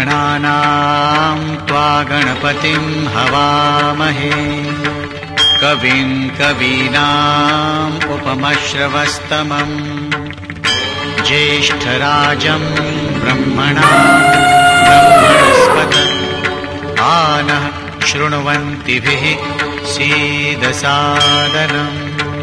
गणानां त्वा गणपतिं हवामहे कविं कवीनाम् उपमश्रवस्तमम् ज्येष्ठराजं ब्रह्मणस्पत आनः शृण्वन्तिभिः सीदसादनम्।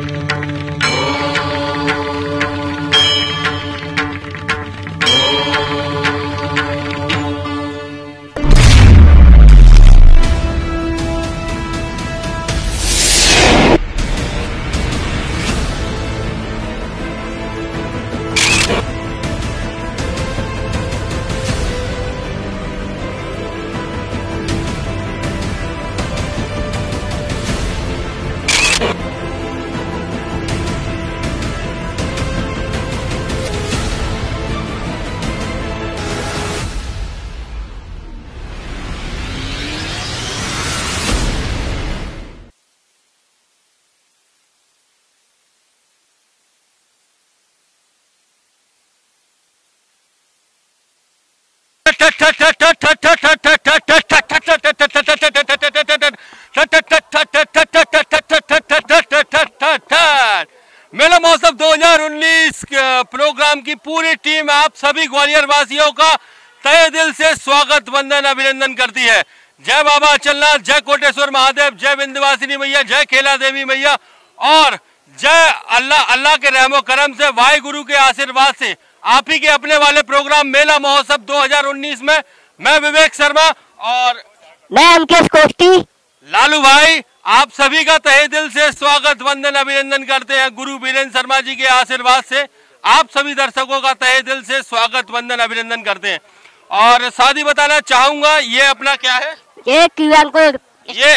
मेला महोत्सव 2019 प्रोग्राम की पूरी टीम आप सभी ग्वालियर वासियों का तहे दिल से स्वागत वंदन अभिनंदन करती है। जय बाबा अचलनाथ, जय कोटेश्वर महादेव, जय विंध्यवासिनी मैया, जय खेला देवी मैया और जय अल्लाह के रहमो करम से, वाहिगुरु के आशीर्वाद से आप ही के अपने वाले प्रोग्राम मेला महोत्सव 2019 में मैं विवेक शर्मा और मैं अंकित कोष्टी लालू भाई आप सभी का तहे दिल से स्वागत वंदन अभिनंदन करते हैं। गुरु वीरेंद्र शर्मा जी के आशीर्वाद से आप सभी दर्शकों का तहे दिल से स्वागत वंदन अभिनंदन करते हैं। और साथ ही बताना चाहूंगा ये अपना क्या है, ये QR कोड ये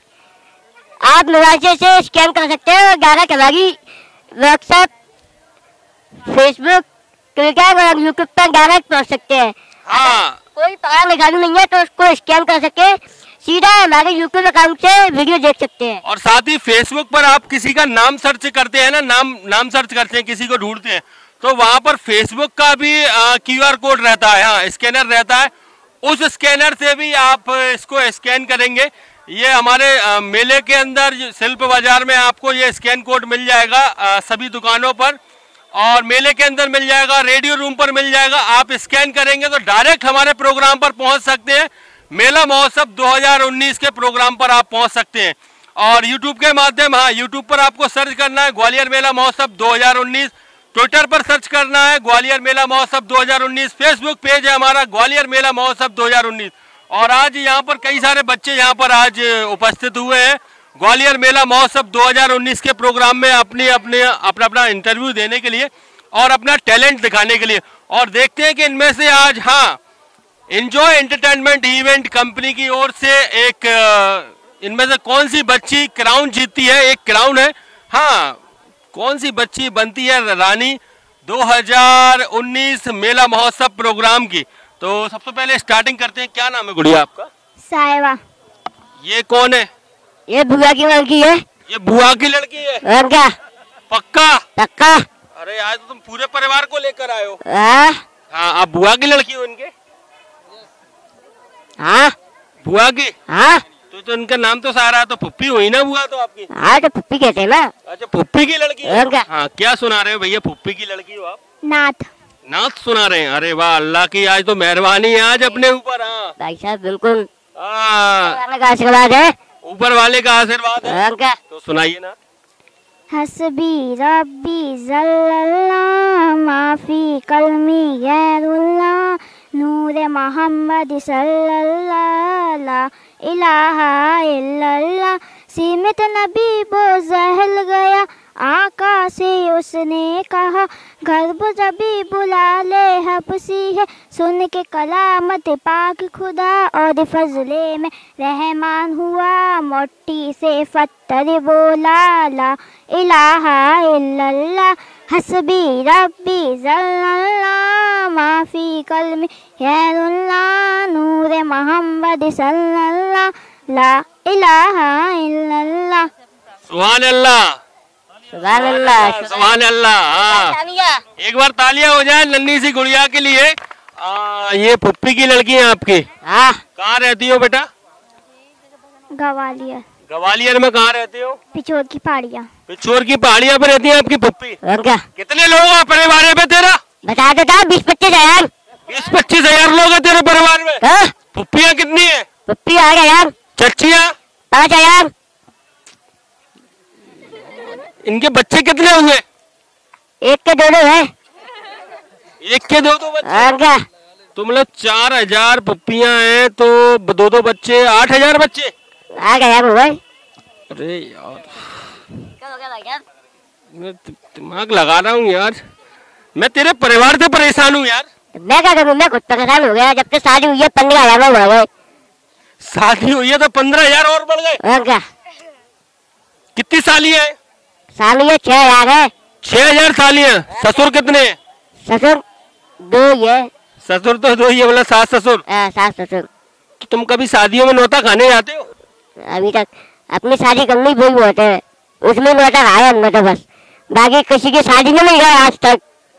आप मोबाइल से स्कैन कर सकते हैं और डायरेक्ट हमारी व्हाट्सएप, फेसबुक, ट्विटर और यूट्यूब पर डायरेक्ट पहुंच सकते हैं। हाँ कोई पढ़ा लिखानी नहीं है तो उसको स्कैन कर सके सीधा हमारे यूट्यूब अकाउंट से वीडियो देख सकते हैं। और साथ ही फेसबुक पर आप किसी का नाम सर्च करते हैं ना, नाम सर्च करते हैं, किसी को ढूंढते हैं तो वहां पर फेसबुक का भी QR कोड रहता है, हाँ स्कैनर रहता है। उस स्कैनर से भी आप इसको स्कैन करेंगे। ये हमारे मेले के अंदर शिल्प बाजार में आपको ये स्कैन कोड मिल जाएगा सभी दुकानों पर और मेले के अंदर मिल जाएगा, रेडियो रूम पर मिल जाएगा। आप स्कैन करेंगे तो डायरेक्ट हमारे प्रोग्राम पर पहुंच सकते हैं। मेला महोत्सव 2019 के प्रोग्राम पर आप पहुंच सकते हैं। और यूट्यूब के माध्यम, हाँ यूट्यूब पर आपको सर्च करना है ग्वालियर मेला महोत्सव 2019, ट्विटर पर सर्च करना है ग्वालियर मेला महोत्सव 2019, फेसबुक पेज है हमारा ग्वालियर मेला महोत्सव 2019। और आज यहाँ पर कई सारे बच्चे यहाँ पर आज उपस्थित हुए हैं ग्वालियर मेला महोत्सव 2019 के प्रोग्राम में अपना इंटरव्यू देने के लिए और अपना टैलेंट दिखाने के लिए। और देखते हैं कि इनमें से आज, हाँ, एंजॉय एंटरटेनमेंट इवेंट कंपनी की ओर से एक इनमें से कौन सी बच्ची क्राउन जीतती है। एक क्राउन है, हाँ, कौन सी बच्ची बनती है रानी 2019 मेला महोत्सव प्रोग्राम की। तो सबसे पहले स्टार्टिंग करते हैं। क्या नाम है गुड़िया आपका? सायवा। ये कौन है? ये बुआ की लड़की है। ये बुआ की लड़की है? और क्या? पक्का? पक्का। अरे आज तो तुम पूरे परिवार को लेकर आए हो। हाँ, आप बुआ की लड़की हो इनके? हाँ बुआ की? हाँ। तो इनका नाम तो सारा, तो फुप्पी हुई ना बुआ तो आपकी? हाँ तो फुप्पी कहते हैं ना। अच्छा फुप्पी की लड़की है? और क्या? हाँ, क्या सुना रहे हो भैया? फुप्पी की लड़की हो आप? नाथ। नाथ सुना रहे हैं? अरे वाह, अल्लाह की आज तो मेहरबानी है आज अपने ऊपर। हाँ भाई साहब बिल्कुल आशीर्वाद है, ऊपर वाले का आशीर्वाद है। और क्या? तो सुनाइए ना। हस्बी रब्बी जल्लल्लाह माफी कलमी गैरुल्लाह नूरे मोहम्मद सल्लल्लाह ला इलाहा इल्लल्लाह। सीमित नबी वो जहल गया आका से उसने कहा गर्भ जबी बुला ले हबसी है सुन के कलामत पाक खुदा और फजले में रहमान हुआ मोटी से फत्तर बोला ला इलाहा इल्लल्लाह। हस्बी रब्बी जल्लल्लाह माफी कलमी गैरुल्लाह नूरे मोहम्मद सल्लल्लाह ला इलाहा इल्लल्लाह। सुभान अल्लाह, सुभान अल्लाह, सुभान अल्लाह। हाँ, एक बार तालियां हो जाए नन्ही सी गुड़िया के लिए। ये पुप्पी की लड़की है आपकी? हाँ। कहाँ रहती हो बेटा? ग्वालियर। ग्वालियर में कहाँ रहती हो? पिछोर की पहाड़ियाँ। पिछोर की पहाड़ियाँ पे रहती है आपकी पुप्पी? और क्या? कितने लोग हैं परिवार में तेरा? बता देता 20-25 हजार। 20-25 हजार लोग हैं तेरे परिवार में? हाँ? पुप्पियाँ कितनी है? पुप्पी 8 हजार। चच्चियाँ? 5 हजार। इनके बच्चे कितने हुए? एक के 2 है। एक के 2 बच्चे? और क्या? तो मतलब 4000 पुप्पियाँ हैं तो 2 बच्चे, 8000 बच्चे। 8 हजार हुए। अरे यार क्या हो गया भाई साहब? मैं दिमाग लगा रहा हूँ यार, मैं तेरे परिवार से परेशान हूँ यार। मैं क्या करूँ, मैं खुद परेशान हो गया। जब से शादी हुई है 15 हजार में बढ़ गए। शादी हुई है तो 15,000 और बढ़ गए। और क्या? कितनी साली है? साली है 6 हजार है। 6000 साली है। ससुर कितने हैं? ससुर 2 ही है। ससुर तो 2 ही है, मतलब सास ससुर। सास ससुर। तो तुम कभी शादियों में नौता खाने जाते हो? अभी तक अपनी शादी करनी वही बहुत है, उसमें नौता खाया हमने तो बस। बाकी किसी की शादी में नहीं गए आज तक।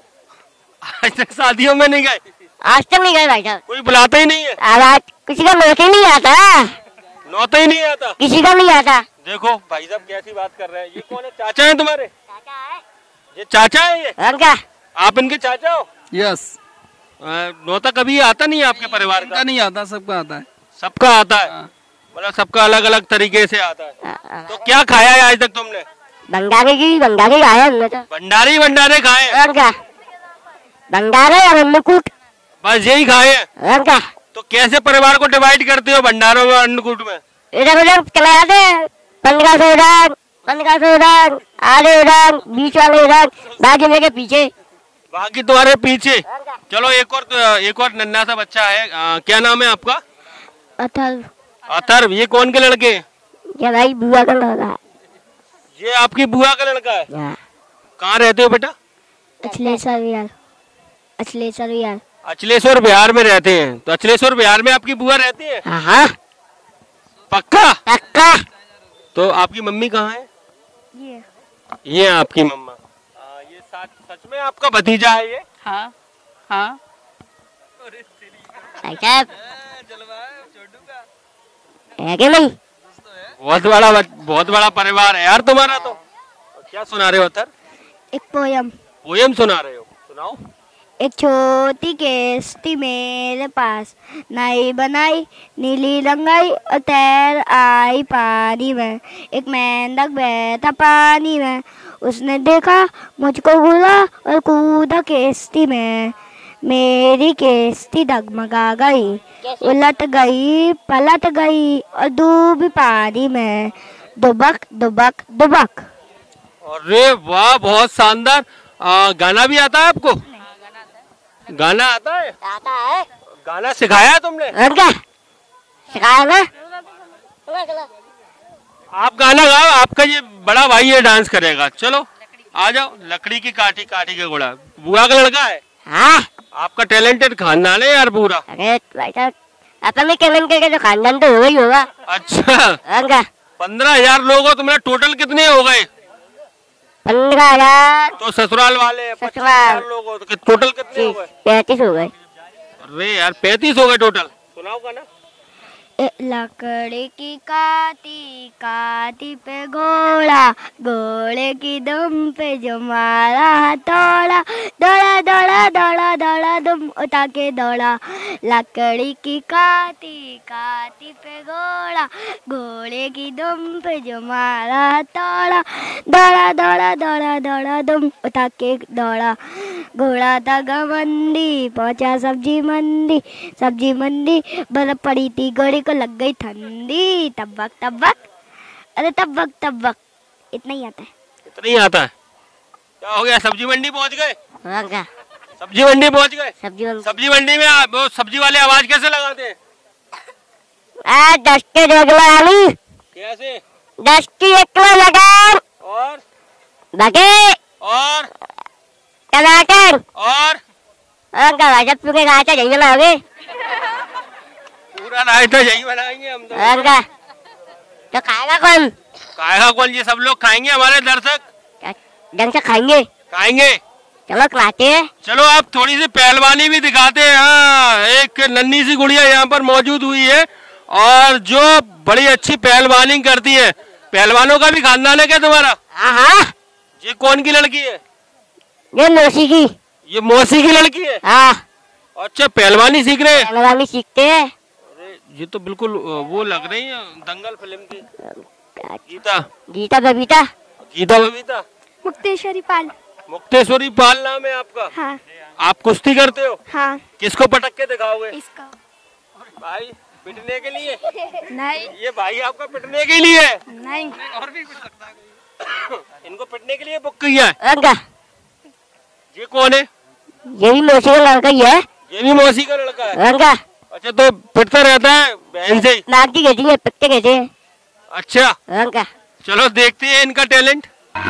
आज तक शादियों में नहीं गए? आज तक नहीं गए भाई साहब। कोई बुलाता ही नहीं है? आज किसी का नौता ही नहीं आता। नौता ही नहीं आता? किसी का नहीं आता। देखो भाई साहब कैसी बात कर रहे हैं। ये कौन है? चाचा है तुम्हारे? ये चाचा है ये? और क्या? आप इनके चाचा हो? यस। नौता कभी आता नहीं है आपके परिवार का? नहीं आता, सबका आता है। सबका आता है? मतलब सबका अलग अलग तरीके से आता है। तो क्या खाया है आज तक तुमने? भंडारे खाया हमने तो। भंडारे खाए? और क्या? भंडारे और अन्नकूट, बस यही खाए हैं? और क्या? तो कैसे परिवार को डिवाइड करते हो भंडारों में, अन्नकूट में? इधर उधर चला जाते 1500 उधर, 1500 उधर, आधे उधर, बीच वाले उधर, बाकी मेरे पीछे। बाकी तुम्हारे पीछे। चलो एक और नन्हा सा बच्चा है। क्या नाम है आपका? अथर्व। अथर्व। ये कौन के लड़के हैं? क्या भाई? बुआ का लड़का है। ये आपकी बुआ का लड़का है? कहाँ रहते हो बेटा? अचलेश्वर विहार। अचलेश्वर विहार। अचलेश्वर बिहार में रहते हैं? तो अचलेश्वर बिहार में आपकी बुआ रहती है? हाँ। पक्का? पक्का। तो आपकी मम्मी कहाँ है? ये है आपकी मम्मा। ये सच में आपका भतीजा है ये? हाँ हाँ। भाई साहब है कि नहीं? बहुत बड़ा परिवार है यार तुम्हारा तो। क्या सुना रहे हो अतर? एक पोयम। पोयम सुना रहे हो? सुनाओ। एक छोटी केस्टी मेरे पास, नई बनाई नीली रंगाई और तैर आई पानी में। एक मेंढक बैठा पानी में, उसने देखा मुझको घूरा और कूदा केस्टी में। मेरी केस्टी डगमगा गई, उलट गई पलट गई और डूबी पानी में। दुबक दुबक दुबक। अरे वाह, बहुत शानदार। गाना भी आता है आपको? गाना आता है? आता है। गाना सिखाया है तुमने? और क्या सिखाया ना? आप गाना गाओ, आपका ये बड़ा भाई ये डांस करेगा। चलो आ जाओ। लकड़ी की काठी काठी के घोड़ा, बुआ का लड़का है? हाँ। आपका टैलेंटेड खानदान है यार पूरा। अरे भाई साहब अपन में टैलेंट करके तो खानदान तो होगा ही होगा। अच्छा। और क्या? 15,000 लोग हो तुम्हारे, टोटल कितने हो गए? 15,000। तो ससुराल वाले 25,000 लोग हो तो टोटल कितने हो गए? 35 हो गए। अरे यार 35 हो गए टोटल। सुनाओ गाना। लकड़ी की काटी काटी पे घोड़ा, घोड़े की दुम पे जो मारा हथौड़ा, दौड़ा दौड़ा दौड़ा दौड़ा दुम उठा के दौड़ा। लकड़ी की काटी काटी पे घोड़ा, घोड़े की दुम पे जो मारा हथौड़ा, दौड़ा दौड़ा दौड़ा दौड़ा दुम उठा के दौड़ा। घोड़ा था घमंडी पहुंचा सब्जी मंडी, सब्जी मंडी बर्फ पड़ी थी घोड़े को लग गई ठंडी। तबक तबक, अरे तबक तबक। इतना ही आता है। इतना ही आता है? क्या हो गया, सब्जी मंडी पहुंच गए? और क्या? सब्जी मंडी पहुंच गए? सब्जी मंडी में वो सब्जी वाले आवाज कैसे लगाते हैं? 10 के 2 किलो आलू। कैसे? 10 की 1 किलो मटर। और बाकी और टमाटर। और क्या भाई साहब पूरे गाँव से यही बनाओगे? पूरा रायता यही बनाएंगे हम तो। और क्या? तो खाएगा कौन? खाएगा कौन? ये सब लोग खाएंगे, हमारे दर्शक ढंग से खाएंगे। खाएंगे। चलो खिलाते हैं। चलो आप थोड़ी सी पहलवानी भी दिखाते हैं। हाँ देखिए नन्ही सी गुड़िया यहाँ पर मौजूद हुई है और जो बड़ी अच्छी पहलवानी करती है। पहलवानों का भी खानदान है क्या तुम्हारा? हाँ। ये कौन की लड़की है? ये मौसी की। ये मौसी की लड़की है? हाँ। अच्छा पहलवानी सीख रहे हैं? पहलवानी सीखते हैं। अरे ये तो बिल्कुल वो लग रही है दंगल फिल्म की। गीता गीता बबीता। गीता बबीता। मुक्तेश्वरी पाल। मुक्तेश्वरी पाल नाम है आपका? हाँ। आप कुश्ती करते हो? हाँ। किसको पटक के दिखाओगे? इसका। भाई पिटने के लिए? नहीं। ये भाई आपका पिटने के लिए? नहीं। और भी कुछ सकता है। इनको पिटने के लिए बुक किया है? रंगा। ये कौन है? ये भी मौसी का लड़का ही है। ये भी मौसी का लड़का है? रंगा। अच्छा तो पिटता रहता है बहन से ही? नागती कहती है, पिटते कहते हैं। अच्छा रंगा। चलो देखते हैं इनका टैलेंट।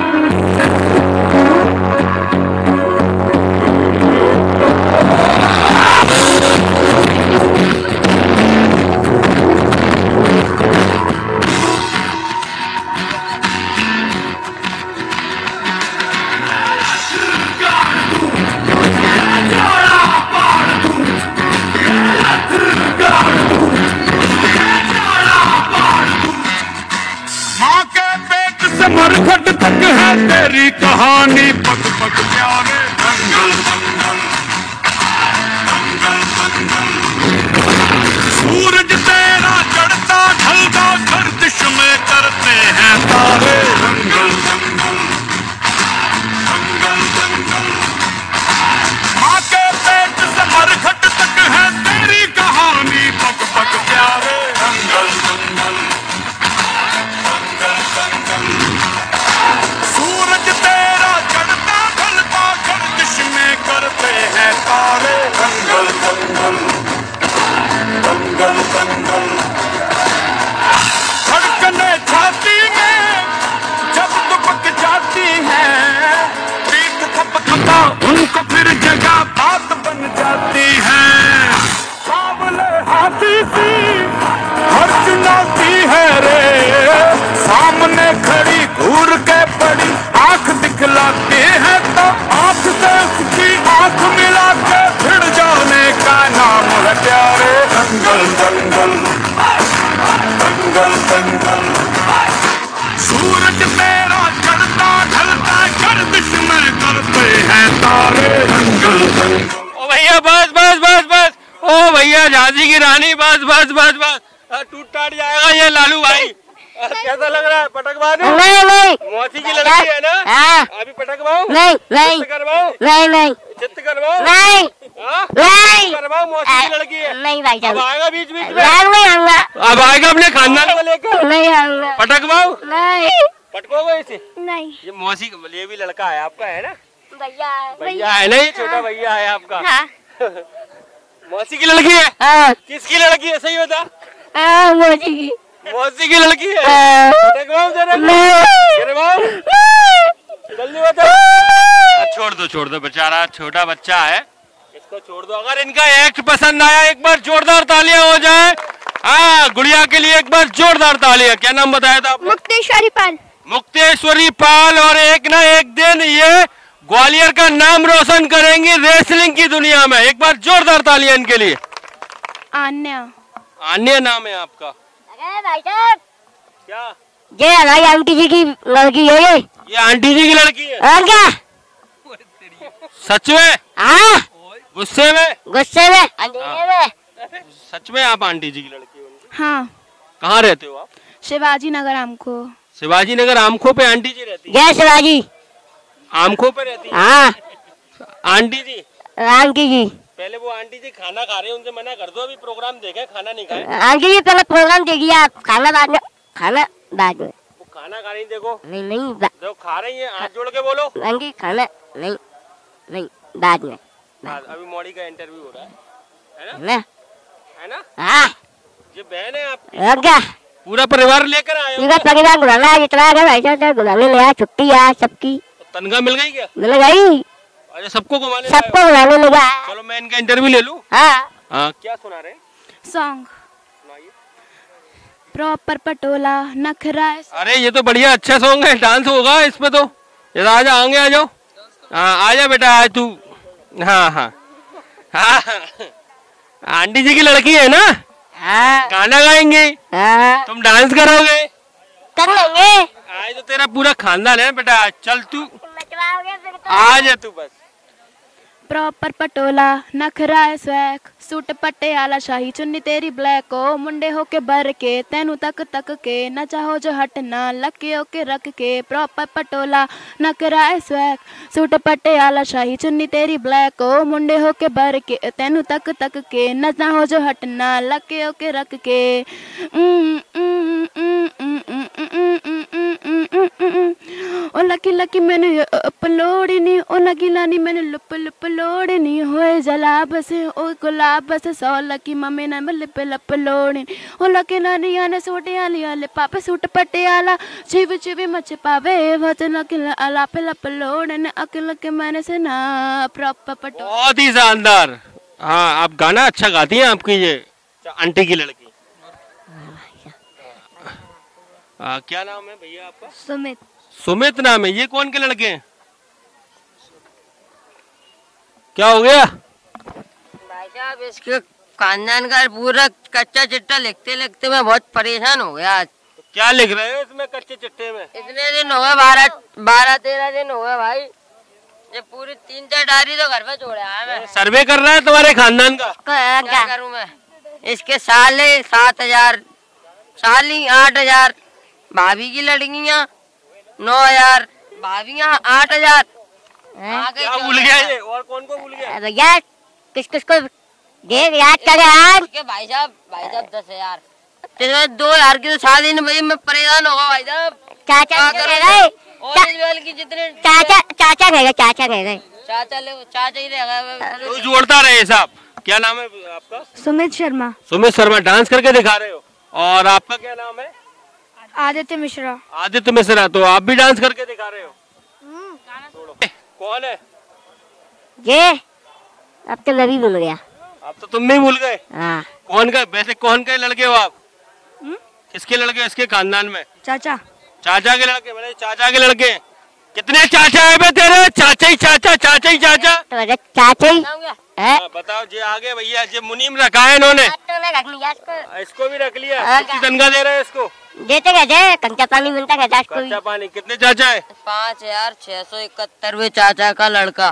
मरघट तक है तेरी कहानी, पग पग प्यारे दंगल दंगल दंगल दंगल। सूरज तेरा चढ़ता ढलता गर्दिश में करते हैं तारे, दंगल दंगल दंगल दंगल। माँ के पेट से मरघट तक है तेरी कहानी, पग पग प्यारे दंगल दंगल दंगल दंगल। सूरज तेरा चढ़ता ढलता गर्दिश में करते हैं तारे, दंगल दंगल दंगल दंगल। धड़कने छाती में जब दुबक जाती है, पीठ थपथपा उनको फिर जगह बात बन जाती है। सावले हाथी सी हर चुनौती है रे, सामने खड़ी घूर के बड़ी आंख दिखलाते हैं तो आंख से उसकी आंख मिला के भिड़ जाने का नाम है प्यारे, दंगल दंगल दंगल दंगल। सूरज तेरा चढ़ता ढलता गर्दिश में करते हैं तारे, दंगल दंगल। ओ भैया बस बस बस बस। ओ भैया झांसी की रानी बस बस बस बस। टूट टाट जाएगा ये लालू भाई। कैसा लग रहा है? पटकवा दूं? नहीं नहीं। मौसी की लड़की है ना? हाँ। अभी पटकवाऊं? नहीं नहीं। चित्त करवाऊं? नहीं नहीं। चित्त करवाऊं? नहीं हाँ? नहीं। करवाऊं? मौसी की लड़की है। नहीं भाई अब साहब। आएगा बीच बीच में? नहीं आऊंगा। अब आएगा अपने खानदान को लेकर? नहीं आऊंगा। पटकवाऊं? नहीं। पटकोगे इसे? नहीं। ये मौसी ये भी लड़का है आपका है ना? भैया। भैया है ना? ये छोटा भैया है आपका? हाँ। मौसी की लड़की है? हाँ। किसकी लड़की है सही बता? हाँ मौसी की। मौसी की लड़की है? हाँ। पटकवाऊं जरा? नहीं। गिरवाऊं? जल्दी बता। छोड़ दो बेचारा छोटा बच्चा है, इसको छोड़ दो। अगर इनका एक्ट पसंद आया एक बार जोरदार तालियां हो जाए। हाँ गुड़िया के लिए एक बार जोरदार तालियां। क्या नाम बताया था आपने? मुक्तेश्वरी पाल। मुक्तेश्वरी पाल। और एक ना एक दिन ये ग्वालियर का नाम रोशन करेंगी रेसलिंग की दुनिया में। एक बार जोरदार तालियां इनके लिए। आन्या। आन्या नाम है आपका? अरे भाई साहब। क्या? ये हमारी आंटी जी की लड़की है। ये आंटी जी की लड़की है? और क्या? सच में? हाँ। गुस्से में? गुस्से में अंधेरे में। सच में आप आंटी जी की लड़की हो? हाँ। कहाँ रहते हो आप? शिवाजी नगर आमको। शिवाजी नगर आमखो पे आंटी जी रहती है? जय शिवाजी। आमखो पे रहती है? हाँ। आंटी जी? आंटी जी। पहले वो आंटी जी खाना खा रहे हैं, उनसे मना कर दो। अभी प्रोग्राम देखे, खाना नहीं खाए। आंटी जी पहले प्रोग्राम देखिए आप, खाना बाद में। खाना बाद में। वो खाना खा रही देखो। नहीं नहीं जो खा रही है हाथ जोड़ के बोलो। आंटी खाना नहीं नहीं बाद में। अभी मौड़ी का इंटरव्यू हो रहा है ना? है ना? हाँ। ये बहन है आपकी? और क्या? पूरा परिवार लेकर आए हो? पूरा परिवार बुलाना है, जितना है भाई साहब बुलाने लगा। छुट्टी है सबकी। तनख्वाह मिल गई क्या? मिल गई। अच्छा सबको घुमाने सबको बुलाने लगा। चलो मैं इनका इंटरव्यू ले लूं। हाँ। हाँ क्या सुना रहे हैं? सॉन्ग प्रॉपर पटोला नखरा। अरे ये तो बढ़िया अच्छा सॉन्ग है, डांस होगा इस पे तो। ये आजा आगे आ जाओ। हाँ आजा बेटा आज तू। हाँ हाँ हाँ आंटी जी की लड़की है ना? हाँ गाना गाएंगे, हाँ तुम डांस करोगे? कर लेंगे। आज तो तेरा पूरा खानदान है बेटा, चल तू मचवाओगे फिर तो। आ जा तू बस। प्रॉपर पटोला नखरा है स्वैग सूट पटियाला शाही चुन्नी तेरी ब्लैक ओ मुंडे होके बर के तेनू तक तक के न चाहो जो हटना लके होके रख के। प्रॉपर पटोला नखरा है स्वैग सूट पटियाला शाही चुन्नी तेरी ब्लैक ओ मुंडे होके बर के तेनू तक तक के न चाहो जो हटना लके होके रख के। ओ लकी लकी मैंने अपलोड नहीं ओ लकी लानी मैंने लुप लुप लोड नहीं होए जला बस ओ गुलाब बस 100 लकी मम्मी ने लिप लप लोड ओ लकी नानी आने सूटे आली आले पापे सूट पटियाला चिव चिवी मच पावे वचन लकी आला पे लप लोड ने अकल के मैंने से ना प्रॉपर पटो। बहुत ही शानदार। हाँ आप गाना अच्छा गाती हैं आपकी ये आंटी की लड़की। क्या नाम है भैया आपका? सुमित। सुमित नाम है। ये कौन के लड़के हैं? क्या हो गया? भाई साहब इसके खानदान का पूरा कच्चा चिट्ठा लिखते लिखते मैं बहुत परेशान हो गया आज। तो क्या लिख रहे हो इसमें कच्चे चिट्ठे में? इतने दिन हो गए 12-13 दिन हो गए भाई। ये पूरी 3-4 डायरी तो घर में छोड़ा है मैं। सर्वे कर रहा है तुम्हारे खानदान का? क्या करूं मैं? इसके साले 7,000 साली 8,000 भाभी की लड़कियां 9,000 भाभियां 8,000। क्या भूल गया ये? और कौन को भूल गया? भैया किस किस को देख याद कर यार। भाई साहब 10,000 इसमें 2,000 की तो शादी नहीं भाई। मैं परेशान होगा भाई साहब। चाचा रह गए की जितने चाचा रह गए चाचा ही रह गए। तो जोड़ता रहे साहब। क्या नाम है आपका? सुमित शर्मा। सुमित शर्मा डांस करके दिखा रहे हो। और आपका क्या नाम है? आदित्य मिश्रा। आदित्य मिश्रा। तो आप भी डांस करके दिखा रहे हो? कौन है ये? अब तो मैं भी भूल गया। अब तो तुम भी भूल गए। हाँ कौन का वैसे कौन के लड़के हो आप? किसके लड़के हो इसके खानदान में? चाचा। चाचा के लड़के? मेरे चाचा के लड़के। कितने चाचा है बे तेरे? चाचा ही चाचा चाचा ही चाचा। तो चाचा ही है। बताओ जी आगे भैया। जी मुनीम रखा है इन्होंने। तो मैं रख लिया इसको। इसको भी रख लिया। कितनी तनख्वाह दे रहे हैं इसको? देते कहते कंचा पानी मिलता कहता इसको भी। कच्चा पानी। कितने चाचा है? 5,671 चाचा का लड़का।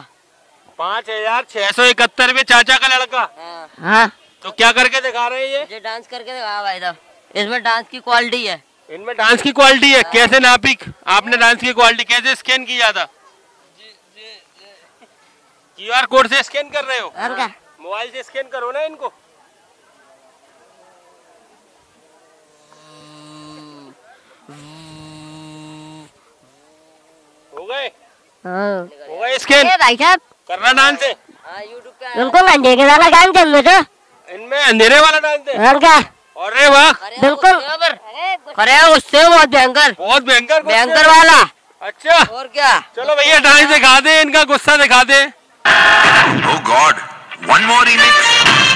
5,671 चाचा का लड़का। हाँ तो क्या करके दिखा रहे हैं ये डांस करके दिखा भाई साहब। इसमें डांस की क्वालिटी है। इनमें डांस की क्वालिटी है। कैसे नापी आपने डांस की क्वालिटी? कैसे स्कैन किया था? QR कोड से स्कैन कर रहे हो? मोबाइल से स्कैन करो ना इनको। हो गए? हो गए स्कैन? भाई साहब करना डांस है। बिल्कुल अंधेरे वाला डांस है तो। इनमें अंधेरे वाला डांस है। और क्या? अरे वाह बिल्कुल। अरे उससे बहुत भयंकर। बहुत भयंकर भयंकर वाला। अच्छा और क्या? चलो भैया डांस दिखा दे। इनका गुस्सा दिखा दे। Oh God, one more remix.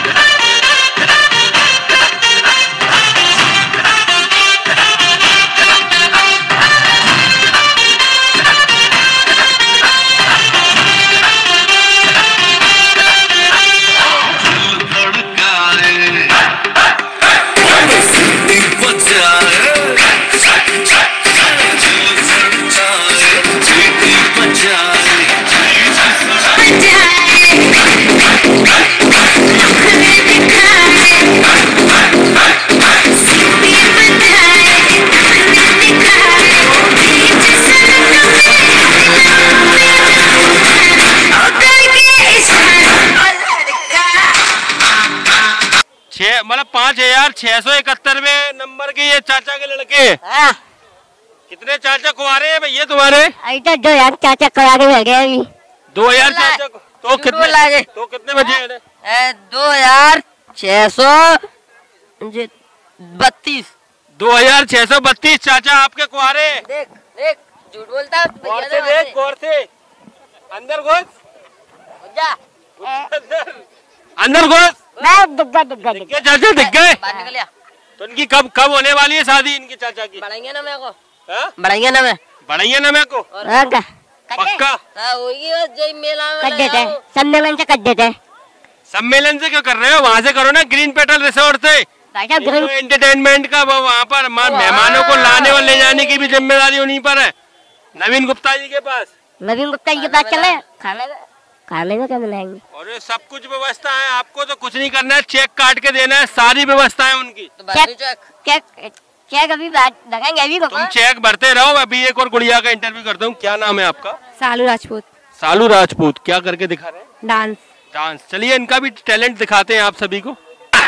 मतलब 5,671 नंबर के ये चाचा के लड़के। कितने चाचा कुंवारे हैं भैया तुम्हारे? अभी तो 2,000 चाचा करा के रह गए अभी। 2,000 चाचा तो कितने बचे? 2,632। 2,632 चाचा आपके कुंवारे। देख देख झूठ बोलता। गौर से देख, गौर से। अंदर घुस जा। अंदर घुस। दिख गया चाचा दिख गए। निकल गया। तो इनकी कब कब होने वाली है शादी इनकी चाचा की? बढ़ाएंगे ना मेरे को। हाँ? बढ़ाएंगे ना मैं। बढ़ाइए ना मेरे को। पक्का पक्का। होगी मेला में कर देते हैं। सम्मेलन से कर देते हैं। सम्मेलन से क्यों कर रहे हो? वहाँ से करो ना, ग्रीन पेटल रिसोर्ट से। भाई साहब ग्रीन एंटरटेनमेंट का वहाँ पर मेहमानों को लाने और ले जाने की भी जिम्मेदारी उन्हीं पर है, नवीन गुप्ता जी के पास। नवीन गुप्ता जी के पास चले, खाने में क्या मिलाएंगे? और ये सब कुछ व्यवस्था है, आपको तो कुछ नहीं करना है, चेक काट के देना है, सारी व्यवस्था है उनकी। चेक अभी लगाएंगे, अभी तुम चेक भरते रहो। अभी एक और गुड़िया का इंटरव्यू करता हूँ। क्या नाम है आपका? सालू राजपूत। सालू राजपूत। क्या करके दिखा रहे हैं? डांस। डांस। चलिए इनका भी टैलेंट दिखाते हैं आप सभी को।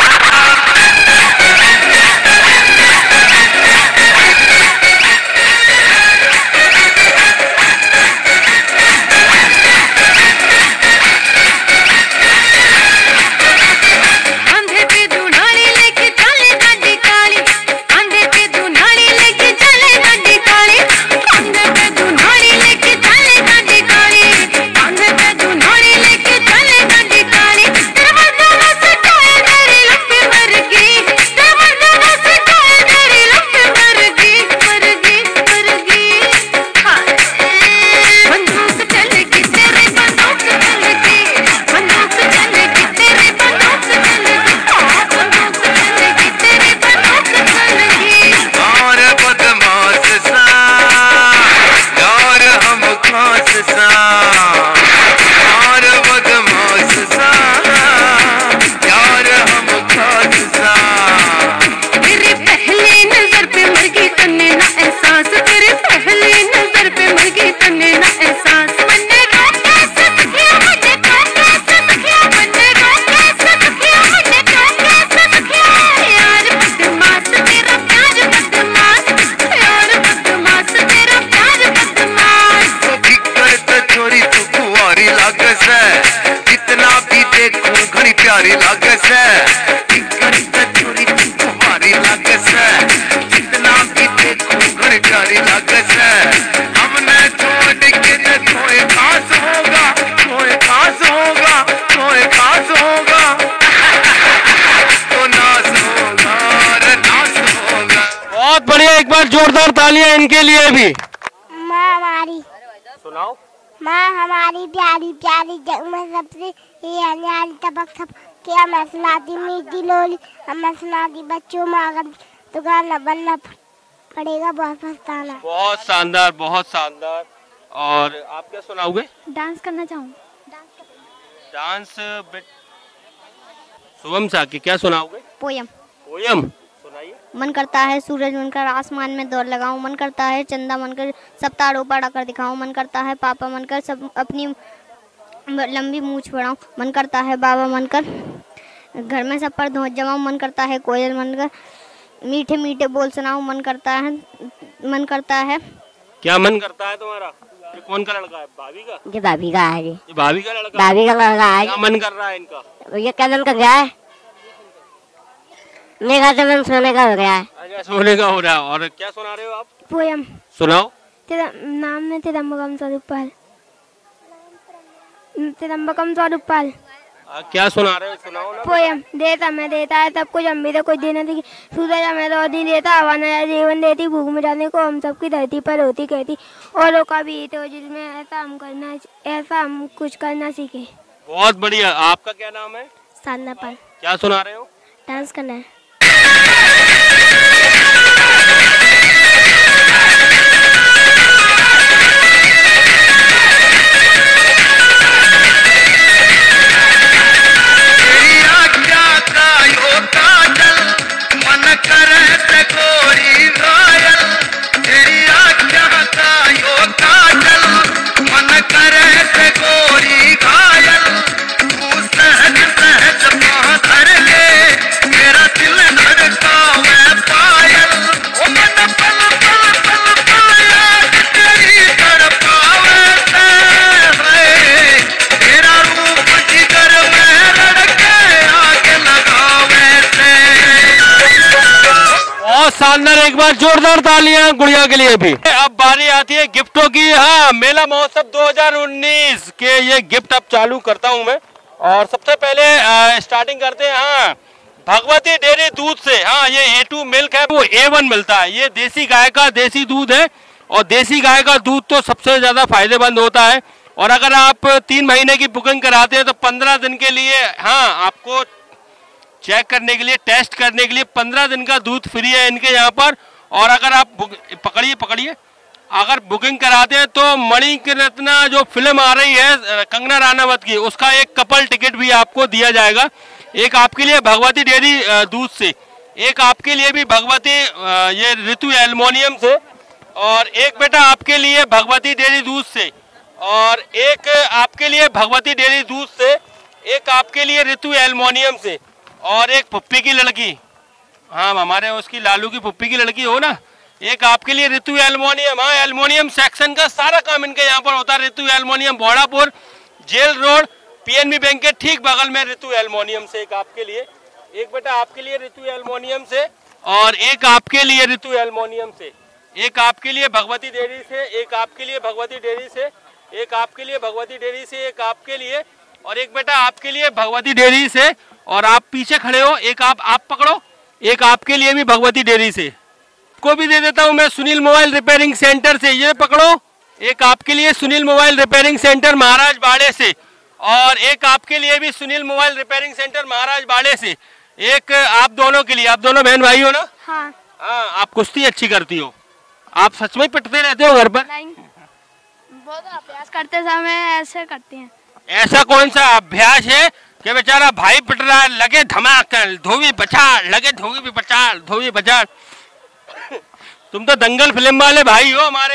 प्यारी लागे से तुम्हारी लागे से जितना भी देखो घर प्यारी लागे से हमने छोड़ के कोई खास होगा, कोई खास होगा, कोई खास होगा तो नाश होगा, नाश होगा। बहुत बढ़िया, एक बार जोरदार तालियां इनके लिए भी। माँ हमारी सुनाओ। माँ हमारी प्यारी प्यारी जग में सबसे ये न्यारी तबक सब क्या मैं सुनाती मीठी लोली, मैं सुनाती बच्चों मांगन तो गाना बनना पड़ेगा, बहुत पछताना। बहुत शानदार, बहुत शानदार। और आप क्या सुनाओगे? डांस करना चाहूँ। डांस। शुभम साकी क्या सुनाओगे? पोयम। पोयम सुनाइए। मन करता है सूरज बनकर आसमान में दौड़ लगाऊं, मन करता है चंदा बनकर सब तारों पर आकर दिखाऊं, मन करता है पापा बनकर सब अपनी लंबी मूछ बढ़ाऊं, मन करता है बाबा बनकर घर में सब पर धोच जमाऊं, मन करता है कोयल बनकर मीठे मीठे बोल सुनाऊं, मन करता है। क्या मन करता है तुम्हारा? ये कौन का लड़का है? भाभी का? ये भाभी का है। ये भाभी का लड़का? भाभी का लड़का है। क्या मन कर रहा है इनका? ये क्या मन कर रहा है? मेरा तो मन सोने का हो गया है। अच्छा, सोने का हो रहा है। और क्या सुना रहे हो आप? पोयम। सुनाओ। तेरा नाम में तिरंबकम स्वरूपाल, तिरंबकम स्वरूपाल। क्या सुना रहे हो? सुनाओ ना। पोयम। देता मैं देता है सब कुछ, हम भी तो कुछ देना थी, सूरज हमें रोशनी देता, हवा नया जीवन देती, भूख मिटाने को हम सबकी धरती पर होती कहती, औरों का भी तो जिसमें ऐसा हम कुछ करना सीखे। बहुत बढ़िया। आपका क्या नाम है? साधना पाल। क्या सुना रहे हो? डांस करना है। शानदार, एक बार जोरदार तालियां गुड़िया के लिए भी। अब बारी आती है गिफ्टों की। हाँ, मेला महोत्सव 2019 के ये गिफ्ट अब चालू करता हूं मैं। और सबसे पहले स्टार्टिंग करते हैं हाँ भगवती डेयरी दूध से। हाँ, ये A2 मिल्क है, वो A1 मिलता है। ये देसी गाय का देसी दूध है और देसी गाय का दूध तो सबसे ज्यादा फायदेमंद होता है और अगर आप 3 महीने की बुकिंग कराते हैं तो 15 दिन के लिए, हाँ, आपको चेक करने के लिए, टेस्ट करने के लिए 15 दिन का दूध फ्री है इनके यहाँ पर। और अगर आप पकड़िए अगर बुकिंग कराते हैं तो मणिरत्न जो फिल्म आ रही है कंगना रनावत की, उसका एक कपल टिकट भी आपको दिया जाएगा। एक आपके लिए भगवती डेयरी दूध से, एक आपके लिए भी भगवती ये ऋतु एल्युमिनियम से, और एक बेटा आपके लिए भगवती डेयरी दूध से, और एक आपके लिए भगवती डेयरी दूध से, एक आपके लिए ऋतु एल्युमिनियम से, और एक पुप्पी की लड़की, हाँ हमारे उसकी लालू की पुप्पी की लड़की हो ना, एक आपके लिए ऋतु एल्युमिनियम। हाँ, एल्युमिनियम सेक्शन का सारा काम इनके यहाँ पर होता है। Ritu aluminium, Bodapur jail road, PNB bank के ठीक बगल में ऋतु एल्युमिनियम से एक आपके लिए, एक बेटा आपके लिए ऋतु एल्युमिनियम से, और एक आपके लिए ऋतु एल्युमिनियम से, एक आपके लिए भगवती डेयरी से, एक आपके लिए भगवती डेयरी से, एक आपके लिए भगवती डेयरी से, एक आपके लिए, और एक बेटा आपके लिए भगवती डेयरी से। और आप पीछे खड़े हो, एक आप पकड़ो, एक आपके लिए भी भगवती डेयरी से को भी दे देता हूं मैं सुनील मोबाइल रिपेयरिंग सेंटर से, ये पकड़ो, एक आपके लिए Sunil mobile repairing centre Maharaj बाड़े से, और एक आपके लिए भी Sunil mobile repairing centre Maharaj बाड़े से, एक आप दोनों के लिए। आप दोनों बहन भाई हो ना? हाँ। हाँ, आप कुश्ती अच्छी करती हो। आप सच में पिटते रहते हो घर पर? नहीं, बहुत अभ्यास करते समय ऐसे करते हैं। ऐसा कौन सा अभ्यास है कि बेचारा भाई पिट रहा है, लगे धमाका, धोबी बचा, लगे धोबी भी बचा, धोबी बचा। तुम तो दंगल फिल्म वाले भाई हो हमारे।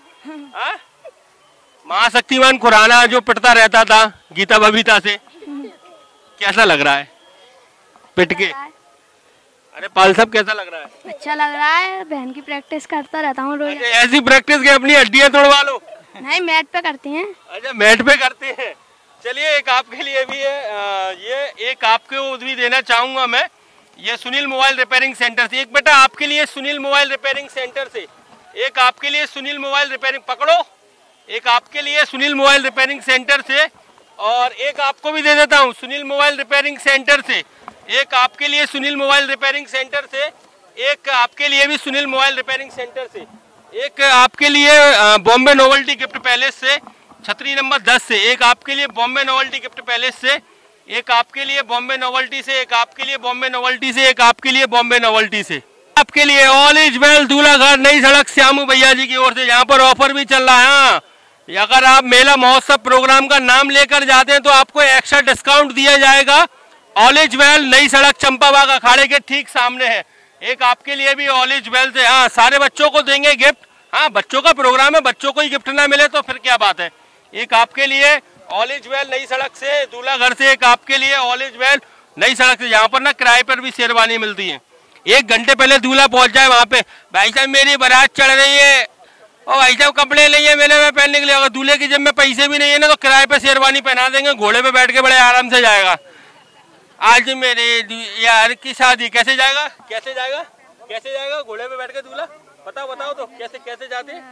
महाशक्तिमान खुराना जो पिटता रहता था गीता बबीता से, कैसा लग रहा है पिट के? अरे पाल साहब कैसा लग रहा है? अच्छा लग रहा है, बहन की प्रैक्टिस करता रहता हूँ रोज। ऐसी प्रैक्टिस के अपनी हड्डियां तोड़वा लो। नहीं, मैट पे करते हैं। अच्छा, मैट पे करते हैं। चलिए, एक आपके लिए भी है, ये एक आपको भी देना चाहूंगा मैं, ये सुनील मोबाइल रिपेयरिंग सेंटर से। एक बेटा आपके लिए सुनील मोबाइल रिपेयरिंग सेंटर से, एक आपके लिए सुनील मोबाइल रिपेयरिंग, पकड़ो, एक आपके लिए सुनील मोबाइल रिपेयरिंग सेंटर से, और एक आपको भी दे देता हूँ सुनील मोबाइल रिपेयरिंग सेंटर से, एक आपके लिए सुनील मोबाइल रिपेयरिंग सेंटर से, एक आपके लिए भी सुनील मोबाइल रिपेयरिंग सेंटर से, एक आपके लिए बॉम्बे नोवेल्टी गिफ्ट पैलेस से, छतरी नंबर 10 से, एक आपके लिए बॉम्बे नोवेल्टी गिफ्ट पैलेस से, एक आपके लिए बॉम्बे नोवेल्टी से, एक आपके लिए बॉम्बे नोवेल्टी से, एक आपके लिए बॉम्बे नोवेल्टी से। आपके लिए ऑल इज वेल दूल्हा घर, नई सड़क, श्यामू भैया जी की ओर से, यहाँ पर ऑफर भी चल रहा है। हाँ, अगर आप मेला महोत्सव प्रोग्राम का नाम लेकर जाते हैं तो आपको एक्स्ट्रा डिस्काउंट दिया जाएगा। ऑल इज वेल, नई सड़क, चंपाबाग अखाड़े के ठीक सामने है। एक आपके लिए भी ऑल इज वेल से, हाँ, सारे बच्चों को देंगे गिफ्ट। हाँ, बच्चों का प्रोग्राम है, बच्चों को ही गिफ्ट ना मिले तो फिर क्या बात है। एक आपके लिए ऑल इज वेल नई सड़क से, दूल्हा घर से, एक आपके लिए ऑल इज वेल नई सड़क से। यहाँ पर ना किराए पर भी शेरवानी मिलती है। 1 घंटे पहले दूल्हा पहुंच जाए वहाँ पे, भाई साहब मेरी बारात चढ़ रही है, और भाई साहब कपड़े लिए मेले में पहनने के लिए। अगर दूल्हे की जेब में पैसे भी नहीं है ना तो किराए पे शेरवानी पहना देंगे, घोड़े पे बैठ के बड़े आराम से जाएगा। आज मेरे यार की शादी, कैसे जाएगा, कैसे जाएगा, कैसे जाएगा घोड़े पे बैठ के दूल्हा? बताओ तो कैसे कैसे जाते हैं?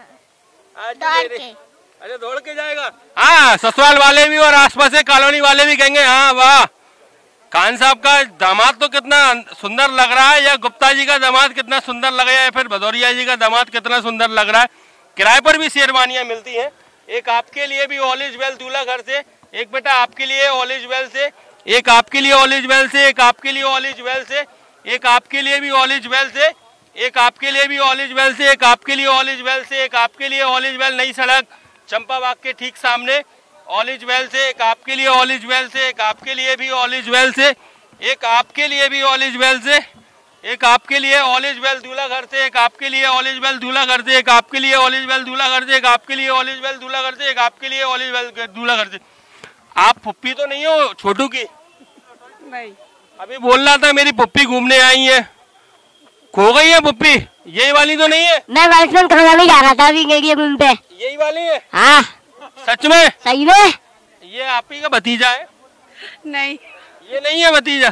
आज अरे दौड़ के जाएगा। हाँ, ससुराल वाले भी और आसपास के कॉलोनी वाले भी कहेंगे हाँ वाह, खान साहब का दामाद तो कितना सुंदर लग रहा है, या गुप्ता जी का दामाद कितना सुंदर लग रहा है, या फिर भदौरिया जी का दामाद कितना सुंदर लग रहा है। किराए पर भी शेरवानियां मिलती हैं। एक आपके लिए भी ऑल इज वेल दूल्हा घर से, एक बेटा आपके लिए ऑल इज वेल से, एक आपके लिए ऑल इज वेल से, एक आपके लिए ऑल इज वेल से, एक आपके लिए भी ऑल इज वेल से, एक आपके लिए भी ऑल इज वेल से, एक आपके लिए ऑल इज वेल से, एक आपके लिए ऑल इज वेल नई सड़क चंपाबाग के ठीक सामने ऑल इज वेल से, एक आपके लिए ऑल इज वेल से, एक आपके लिए भी ऑल इज वेल से, एक आपके लिए भी ऑल इज वेल से, एक आपके लिए ऑल इज वेल दूल्हा घर से, एक आपके लिए ऑल इज वेल दूल्हा घर से, एक आपके लिए ऑल इज वेल दूल्हा घर से, एक आपके लिए ऑल इज वेल दूल्हा घर से, एक आपके लिए ऑल इज वेल दूल्हा घर से। आप पुप्पी तो नहीं हो छोटू की? नहीं, अभी बोल रहा था मेरी पुप्पी घूमने आई है, खो गई है पुप्पी। यही वाली तो नहीं है? मैं वैष्णव खंगाली जा रहा था अभी घूम पे। यही वाली है? हाँ। सच में? सही में? ये आप ही का भतीजा है? नहीं, ये नहीं है भतीजा।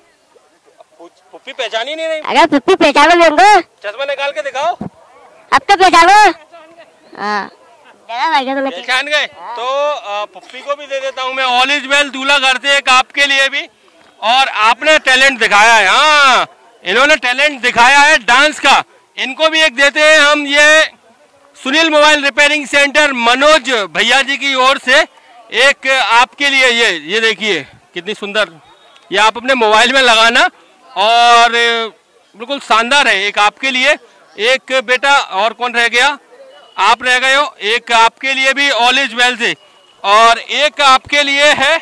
पुप्पी पहचानी नहीं रही? अगर पुप्पी पहचानो लेंगे, चश्मा निकाल के दिखाओ। अब तो पहचानो। हाँ, पहचान गए तो पुप्पी को भी दे देता हूँ मैं ऑल इज वेल दूल्हा घर से, एक आपके लिए भी। और आपने टैलेंट दिखाया है, हाँ इन्होंने टैलेंट दिखाया है डांस का, इनको भी एक देते हैं हम ये Sunil mobile repairing centre Manoj भैया जी की ओर से एक आपके लिए ये देखिए कितनी सुंदर, ये आप अपने मोबाइल में लगाना और बिल्कुल शानदार है। एक आपके लिए, एक बेटा और कौन रह गया, आप रह गए हो, एक आपके लिए भी ऑल इज वेल से, और एक आपके लिए है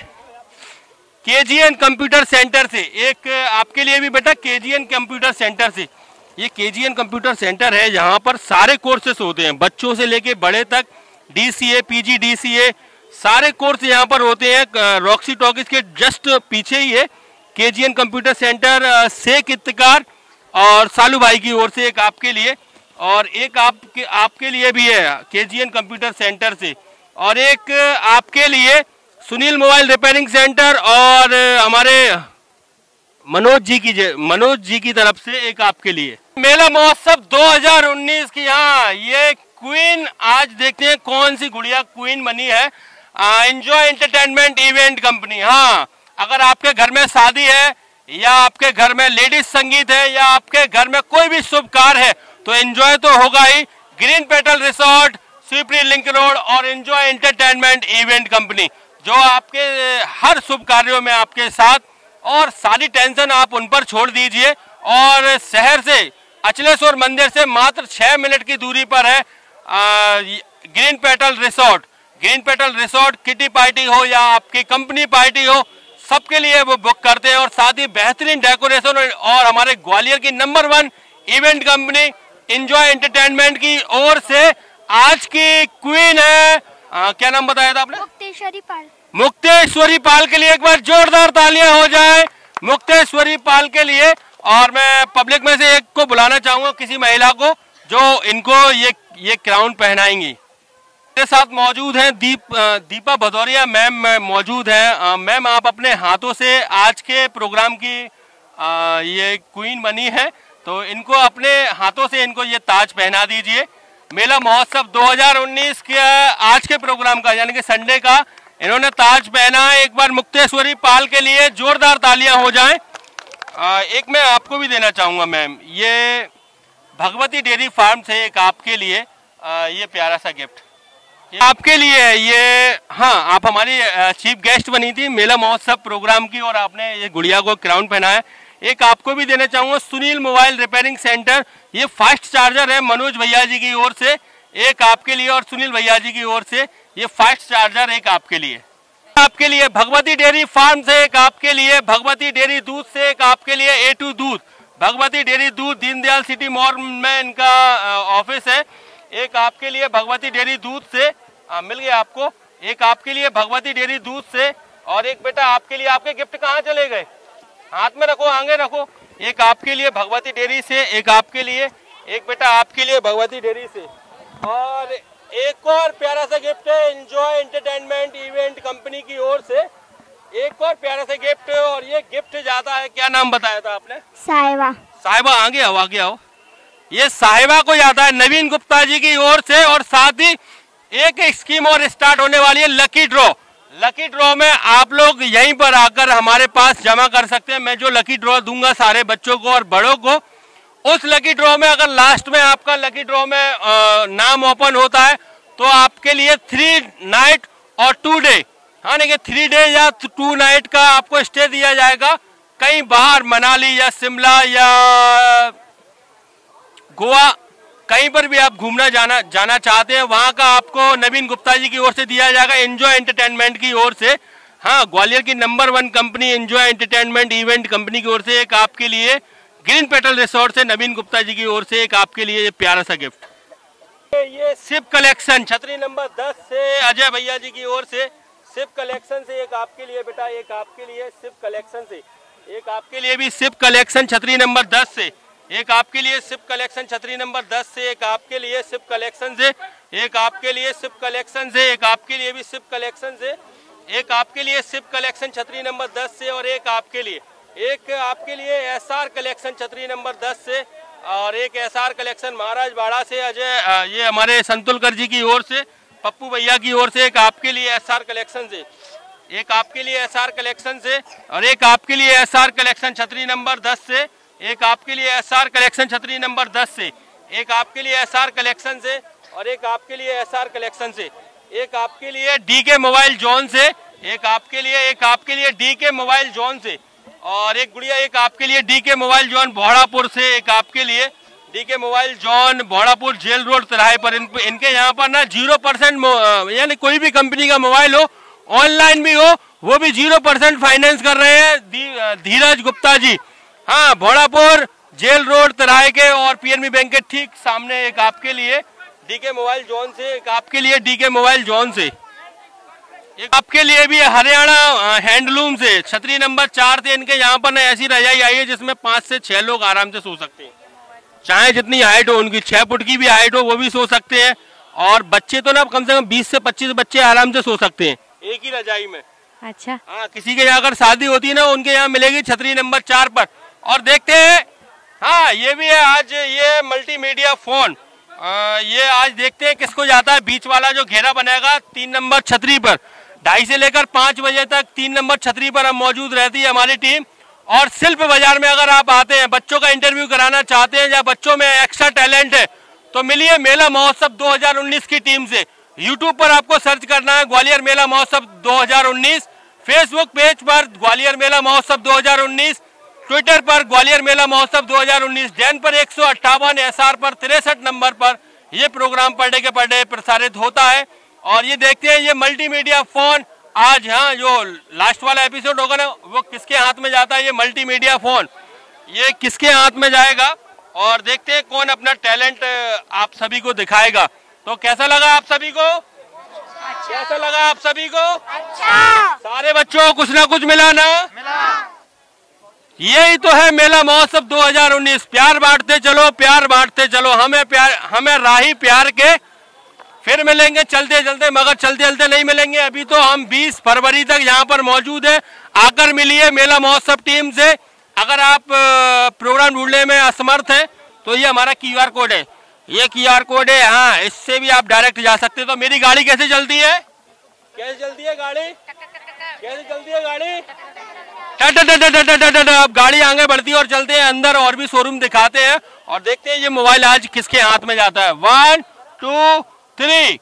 केजीएन कंप्यूटर सेंटर से, एक आपके लिए भी बेटा केजीएन कंप्यूटर सेंटर से। ये केजीएन कंप्यूटर सेंटर है, यहाँ पर सारे कोर्सेस होते हैं, बच्चों से लेके बड़े तक, डीसीए, पीजीडीसीए, सारे कोर्स यहाँ पर होते हैं। रॉक्सी टॉकीज के जस्ट पीछे ही है KGN computer centre. Sheikh Ittikar और सालू भाई की ओर से एक आपके लिए, और एक आपके लिए भी है केजीएन कंप्यूटर सेंटर से, और एक आपके लिए सुनील मोबाइल रिपेयरिंग सेंटर और हमारे मनोज जी की तरफ से एक आपके लिए। मेला महोत्सव 2019 की, हाँ ये क्वीन, आज देखते हैं कौन सी गुड़िया क्वीन बनी है। Enjoy entertainment event company. हाँ, अगर आपके घर में शादी है या आपके घर में लेडीज संगीत है या आपके घर में कोई भी शुभ कार्य है तो एंजॉय तो होगा ही। ग्रीन पेटल रिसोर्ट, स्वीपरी लिंक रोड और एंजॉय एंटरटेनमेंट इवेंट कंपनी, जो आपके हर शुभ कार्यों में आपके साथ, और सारी टेंशन आप उन पर छोड़ दीजिए। और शहर से अचलेश्वर मंदिर से मात्र 6 मिनट की दूरी पर है green petal resort. Green petal resort kitty party हो या आपकी कंपनी पार्टी हो, सबके लिए वो बुक करते हैं, और साथ ही बेहतरीन डेकोरेशन। और हमारे ग्वालियर की number 1 event company enjoy entertainment की ओर से आज की क्वीन है, क्या नाम बताया था आपने? मुक्तेश्वरी पाल। मुक्तेश्वरी पाल के लिए एक बार जोरदार तालियां हो जाए मुक्तेश्वरी पाल के लिए। और मैं पब्लिक में से एक को बुलाना चाहूंगा, किसी महिला को, जो इनको ये क्राउन पहनाएंगी। मेरे साथ मौजूद हैं दीपा भदौरिया मैम मौजूद हैं। मैम, आप अपने हाथों से आज के प्रोग्राम की ये क्वीन बनी है, तो इनको अपने हाथों से इनको ये ताज पहना दीजिए। मेला महोत्सव 2019 के आज के प्रोग्राम का, यानी कि संडे का, इन्होंने ताज पहना है। एक बार मुक्तेश्वरी पाल के लिए जोरदार तालियां हो जाएं। एक मैं आपको भी देना चाहूंगा मैम, ये भगवती डेयरी फार्म से एक आपके लिए ये प्यारा सा गिफ्ट आपके लिए है। ये, हाँ, आप हमारी चीफ गेस्ट बनी थी मेला महोत्सव प्रोग्राम की, और आपने ये गुड़िया को क्राउन पहनाया। एक आपको भी देना चाहूंगा सुनील मोबाइल रिपेयरिंग सेंटर, ये फास्ट चार्जर है मनोज भैया जी की ओर से, एक आपके लिए, और सुनील भैया जी की ओर से ये फास्ट चार्जर एक आपके लिए। आपके लिए भगवती डेयरी फार्म से एक आपके लिए, भगवती डेयरी दूध से एक आपके लिए, A2 दूध, भगवती डेयरी दूध, दीनदयाल सिटी मॉल में इनका ऑफिस है। एक आपके लिए भगवती डेयरी दूध से मिल गया आपको, एक आपके लिए भगवती डेयरी दूध से, और एक बेटा आपके लिए। आपके गिफ्ट कहाँ चले गए? हाथ में रखो, आगे रखो। एक आपके लिए भगवती डेयरी से, एक आपके लिए, एक बेटा आपके लिए भगवती डेयरी से, और एक और प्यारा सा गिफ्ट है एंजॉय एंटरटेनमेंट इवेंट कंपनी की ओर से, एक और प्यारा सा गिफ्ट। और ये गिफ्ट जाता है, क्या नाम बताया था आपने? साहिबा। साहिबा, आगे आओ, आगे आओ। ये साहिबा को जाता है नवीन गुप्ता जी की ओर से, और साथ ही एक स्कीम और स्टार्ट होने वाली है, लकी ड्रॉ। लकी ड्रॉ में आप लोग यहीं पर आकर हमारे पास जमा कर सकते हैं। मैं जो लकी ड्रॉ दूंगा सारे बच्चों को और बड़ों को, उस लकी ड्रॉ में अगर लास्ट में आपका लकी ड्रॉ में नाम ओपन होता है तो आपके लिए 3 नाइट और 2 डे, हाँ, नहीं 3 डे या 2 नाइट का आपको स्टे दिया जाएगा कहीं बाहर, मनाली या शिमला या गोवा, कहीं पर भी आप घूमना जाना चाहते हैं, वहां का आपको नवीन गुप्ता जी की ओर से दिया जाएगा, एंजॉय एंटरटेनमेंट की ओर से। हाँ, ग्वालियर की number 1 company enjoy entertainment event company की ओर से एक आपके लिए, ग्रीन पेटल रिसोर्ट से नवीन गुप्ता जी की ओर से एक आपके लिए ये प्यारा सा गिफ्ट। ये सिप कलेक्शन छतरी नंबर 10 से अजय भैया जी की ओर से, सिप कलेक्शन से एक आपके लिए बेटा, एक आपके लिए सिप कलेक्शन से, एक आपके लिए भी सिप कलेक्शन छतरी नंबर 10 से, एक आपके लिए सिप कलेक्शन छतरी नंबर 10 से, एक आपके लिए सिप कलेक्शन से, एक आपके लिए सिप कलेक्शन से, एक आपके लिए भी सिप कलेक्शन से, एक आपके लिए सिप कलेक्शन छतरी नंबर 10 से, और एक आपके लिए SR कलेक्शन छतरी नंबर 10 से, और एक SR कलेक्शन महाराज बाड़ा से अजय, ये हमारे संतुलकर जी की ओर से, पप्पू भैया की ओर से एक आपके लिए SR कलेक्शन से, एक आपके लिए SR कलेक्शन से, और एक आपके लिए SR कलेक्शन छतरी नंबर 10 से, एक आपके लिए SR कलेक्शन छतरी नंबर 10 से, एक आपके लिए SR कलेक्शन से, और एक आपके लिए SR कलेक्शन से, एक आपके लिए DK मोबाइल जोन से, एक आपके लिए DK मोबाइल जोन से, और एक गुड़िया एक आपके लिए DK मोबाइल जोन भोड़ापुर से, एक आपके लिए DK mobile zone Bhodapur jail road तिराहे पर। इनके यहाँ पर ना 0% यानी कोई भी कंपनी का मोबाइल हो, ऑनलाइन भी हो, वो भी 0% फाइनेंस कर रहे हैं धीरज गुप्ता जी। हाँ, भोड़ापुर जेल रोड तिराहे के और PNB बैंक के ठीक सामने एक आपके लिए DK मोबाइल जोन से, एक आपके लिए DK मोबाइल जोन से, एक आपके लिए भी हरियाणा हैंडलूम से, छतरी नंबर 4 से। इनके यहाँ पर ना ऐसी रजाई आई है जिसमें 5 से 6 लोग आराम से सो सकते हैं, चाहे जितनी हाइट हो उनकी, 6 फुट की भी हाइट हो वो भी सो सकते हैं। और बच्चे तो ना कम से कम 20 से 25 बच्चे आराम से सो सकते हैं एक ही रजाई में। अच्छा, हाँ, किसी के यहाँ अगर शादी होती है ना, उनके यहाँ मिलेगी छतरी नंबर 4 पर। और देखते हैं, हाँ ये भी है आज ये मल्टीमीडिया फोन, ये आज देखते हैं किसको जाता है। बीच वाला जो घेरा बनेगा 3 नंबर छतरी पर, 2:30 से लेकर 5 बजे तक 3 नंबर छतरी पर हम मौजूद रहती है हमारी टीम। और शिल्प बाजार में अगर आप आते हैं, बच्चों का इंटरव्यू कराना चाहते हैं या बच्चों में एक्स्ट्रा टैलेंट है, तो मिलिए मेला महोत्सव 2019 की टीम से। यूट्यूब पर आपको सर्च करना है ग्वालियर मेला महोत्सव 2019, फेसबुक पेज पर ग्वालियर मेला महोत्सव 2019, ट्विटर पर ग्वालियर मेला महोत्सव 2019, जैन पर 158, SR पर 63 नंबर पर ये प्रोग्राम पर डे के पर डे प्रसारित होता है। और ये देखते हैं ये मल्टीमीडिया फोन आज, हाँ जो लास्ट वाला एपिसोड होगा ना, वो किसके हाथ में जाता है, ये मल्टीमीडिया फोन ये किसके हाथ में जाएगा। और देखते हैं कौन अपना टैलेंट आप सभी को दिखाएगा। तो कैसा लगा आप सभी को? अच्छा। कैसा लगा आप सभी को? अच्छा। सारे बच्चों को कुछ ना कुछ मिला ना? मिला। यही तो है मेला महोत्सव 2019। प्यार बांटते चलो, प्यार बांटते चलो, हमें राही प्यार के फिर मिलेंगे चलते चलते, मगर चलते चलते नहीं मिलेंगे। अभी तो हम 20 फरवरी तक यहाँ पर मौजूद है, आकर मिलिए मेला महोत्सव टीम से। अगर आप प्रोग्राम ढूंढने में असमर्थ हैं तो ये हमारा QR कोड है, ये QR कोड है, हाँ इससे भी आप डायरेक्ट जा सकते हैं। तो मेरी गाड़ी कैसे चलती है? कैसे चलती है गाड़ी? कैसे चलती है गाड़ी? अब गाड़ी आगे बढ़ती है और चलते हैं अंदर और भी शोरूम दिखाते हैं और देखते हैं ये मोबाइल आज किसके हाथ में जाता है। 1 2 3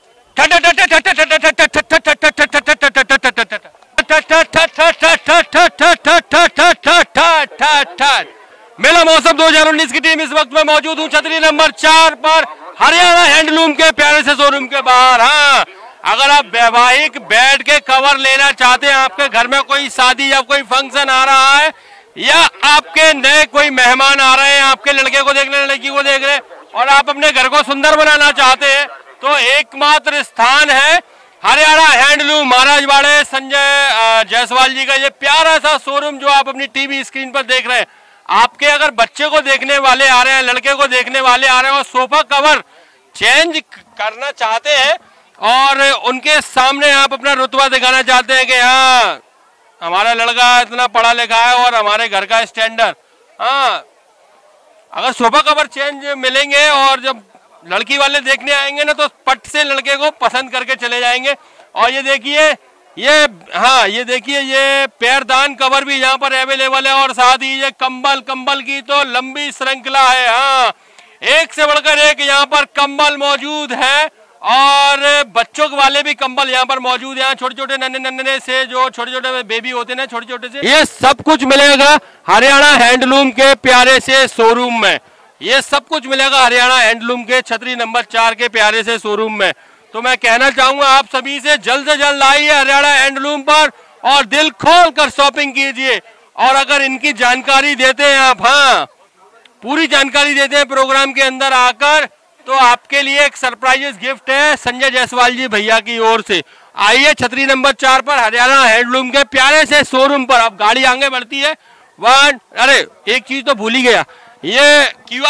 मेला महोत्सव 2019 की टीम इस वक्त में मौजूद हूँ छतरी नंबर 4 पर, हरियाणा हैंडलूम के प्यारे से शोरूम के बाहर। हाँ, अगर आप वैवाहिक बेड के कवर लेना चाहते हैं, आपके घर में कोई शादी या कोई फंक्शन आ रहा है, या आपके नए कोई मेहमान आ रहे हैं, आपके लड़के को देख रहे हैं, लड़की को देख रहे हैं, और आप अपने घर को सुंदर बनाना चाहते हैं, तो एकमात्र स्थान है हरियाणा हैंडलूम, महाराजवाड़े संजय जायसवाल जी का ये प्यारा सा शोरूम जो आप अपनी टीवी स्क्रीन पर देख रहे हैं। आपके अगर बच्चे को देखने वाले आ रहे हैं, लड़के को देखने वाले आ रहे हैं और सोफा कवर चेंज करना चाहते हैं और उनके सामने आप अपना रुतबा दिखाना चाहते हैं कि हाँ हमारा लड़का इतना पढ़ा लिखा है और हमारे घर का स्टैंडर्ड, हाँ अगर सोफा कवर चेंज मिलेंगे और जब लड़की वाले देखने आएंगे ना, तो पट से लड़के को पसंद करके चले जाएंगे। और ये देखिए ये देखिए ये पैरदान कवर भी यहाँ पर अवेलेबल है और साथ ही ये कंबल की तो लंबी श्रृंखला है। हाँ, एक से बढ़कर एक यहाँ पर कंबल मौजूद है और बच्चों वाले भी कंबल यहाँ पर मौजूद है। यहाँ छोटे छोटे नन्हे से जो छोटे छोटे बेबी होते हैं, छोटे छोटे से, ये सब कुछ मिलेगा हरियाणा हैंडलूम के प्यारे से शोरूम में। ये सब कुछ मिलेगा हरियाणा हैंडलूम के छतरी नंबर 4 के प्यारे से शोरूम में। तो मैं कहना चाहूंगा आप सभी से जल्द आइए हरियाणा हैंडलूम पर और दिल खोल कर शॉपिंग कीजिए। और अगर इनकी जानकारी देते हैं आप, हाँ पूरी जानकारी देते हैं प्रोग्राम के अंदर आकर, तो आपके लिए एक सरप्राइज गिफ्ट है संजय जायसवाल जी भैया की ओर से। आइए छतरी नंबर 4 पर हरियाणा हैंडलूम के प्यारे से शोरूम पर। अब गाड़ी आगे बढ़ती है। अरे एक चीज तो भूल ही गया, ये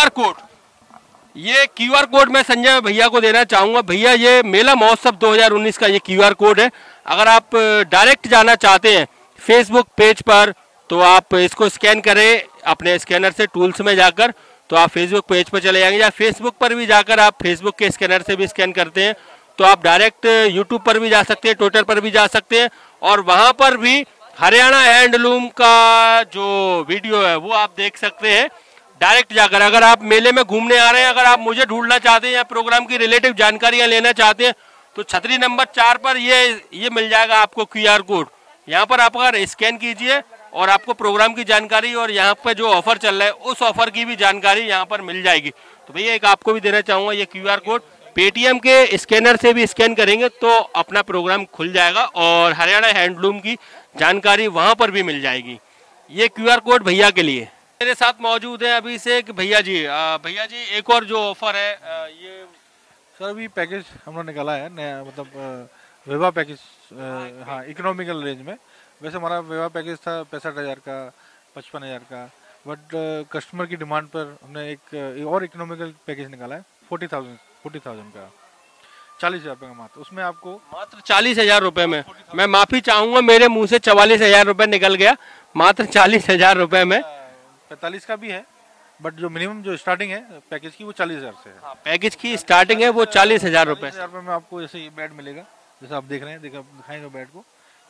क्यूआर कोड मैं संजय भैया को देना चाहूंगा। भैया ये मेला महोत्सव 2019 का ये क्यूआर कोड है। अगर आप डायरेक्ट जाना चाहते हैं फेसबुक पेज पर, तो आप इसको स्कैन करें अपने स्कैनर से, टूल्स में जाकर, तो आप फेसबुक पेज पर चले जाएंगे। या फेसबुक पर भी जाकर आप फेसबुक के स्कैनर से भी स्कैन करते हैं तो आप डायरेक्ट यूट्यूब पर भी जा सकते हैं, ट्विटर पर भी जा सकते हैं, और वहां पर भी हरियाणा हैंडलूम का जो वीडियो है वो आप देख सकते हैं। डायरेक्ट जाकर। अगर आप मेले में घूमने आ रहे हैं, अगर आप मुझे ढूंढना चाहते हैं या प्रोग्राम की रिलेटिव जानकारियां लेना चाहते हैं, तो छतरी नंबर 4 पर ये मिल जाएगा आपको QR कोड। यहाँ पर आप अगर स्कैन कीजिए और आपको प्रोग्राम की जानकारी और यहाँ पे जो ऑफर चल रहा है उस ऑफर की भी जानकारी यहाँ पर मिल जाएगी। तो भैया एक आपको भी देना चाहूँगा, ये QR कोड पेटीएम के स्कैनर से भी स्कैन करेंगे तो अपना प्रोग्राम खुल जाएगा और हरियाणा हैंडलूम की जानकारी वहाँ पर भी मिल जाएगी। ये QR कोड भैया के लिए। मेरे साथ मौजूद है अभी से भैया जी। भैया जी एक और जो ऑफर है ये सर अभी पैकेज हम लोग निकाला है नया, मतलब विवाह पैकेज, हाँ इकोनॉमिकल रेंज में। वैसे हमारा विवाह पैकेज था 65,000 का, 55,000 का, बट कस्टमर की डिमांड पर हमने एक और इकोनॉमिकल पैकेज निकाला है 40,000 का, 40,000 रुपये का मात्र। उसमें आपको मात्र 40,000 रुपये में, मैं माफी चाहूंगा मेरे मुंह से 44,000 रुपये निकल गया, मात्र 40,000 रुपये में। 45 का भी है, बट जो मिनिमम जो स्टार्टिंग है पैकेज की वो 40,000 से है। पैकेज की स्टार्टिंग है वो 40,000 रुपये। 40,000 रुपये में आपको जैसे ये बेड मिलेगा, जैसे आप देख रहे हैं, दिखाएंगे बेड को।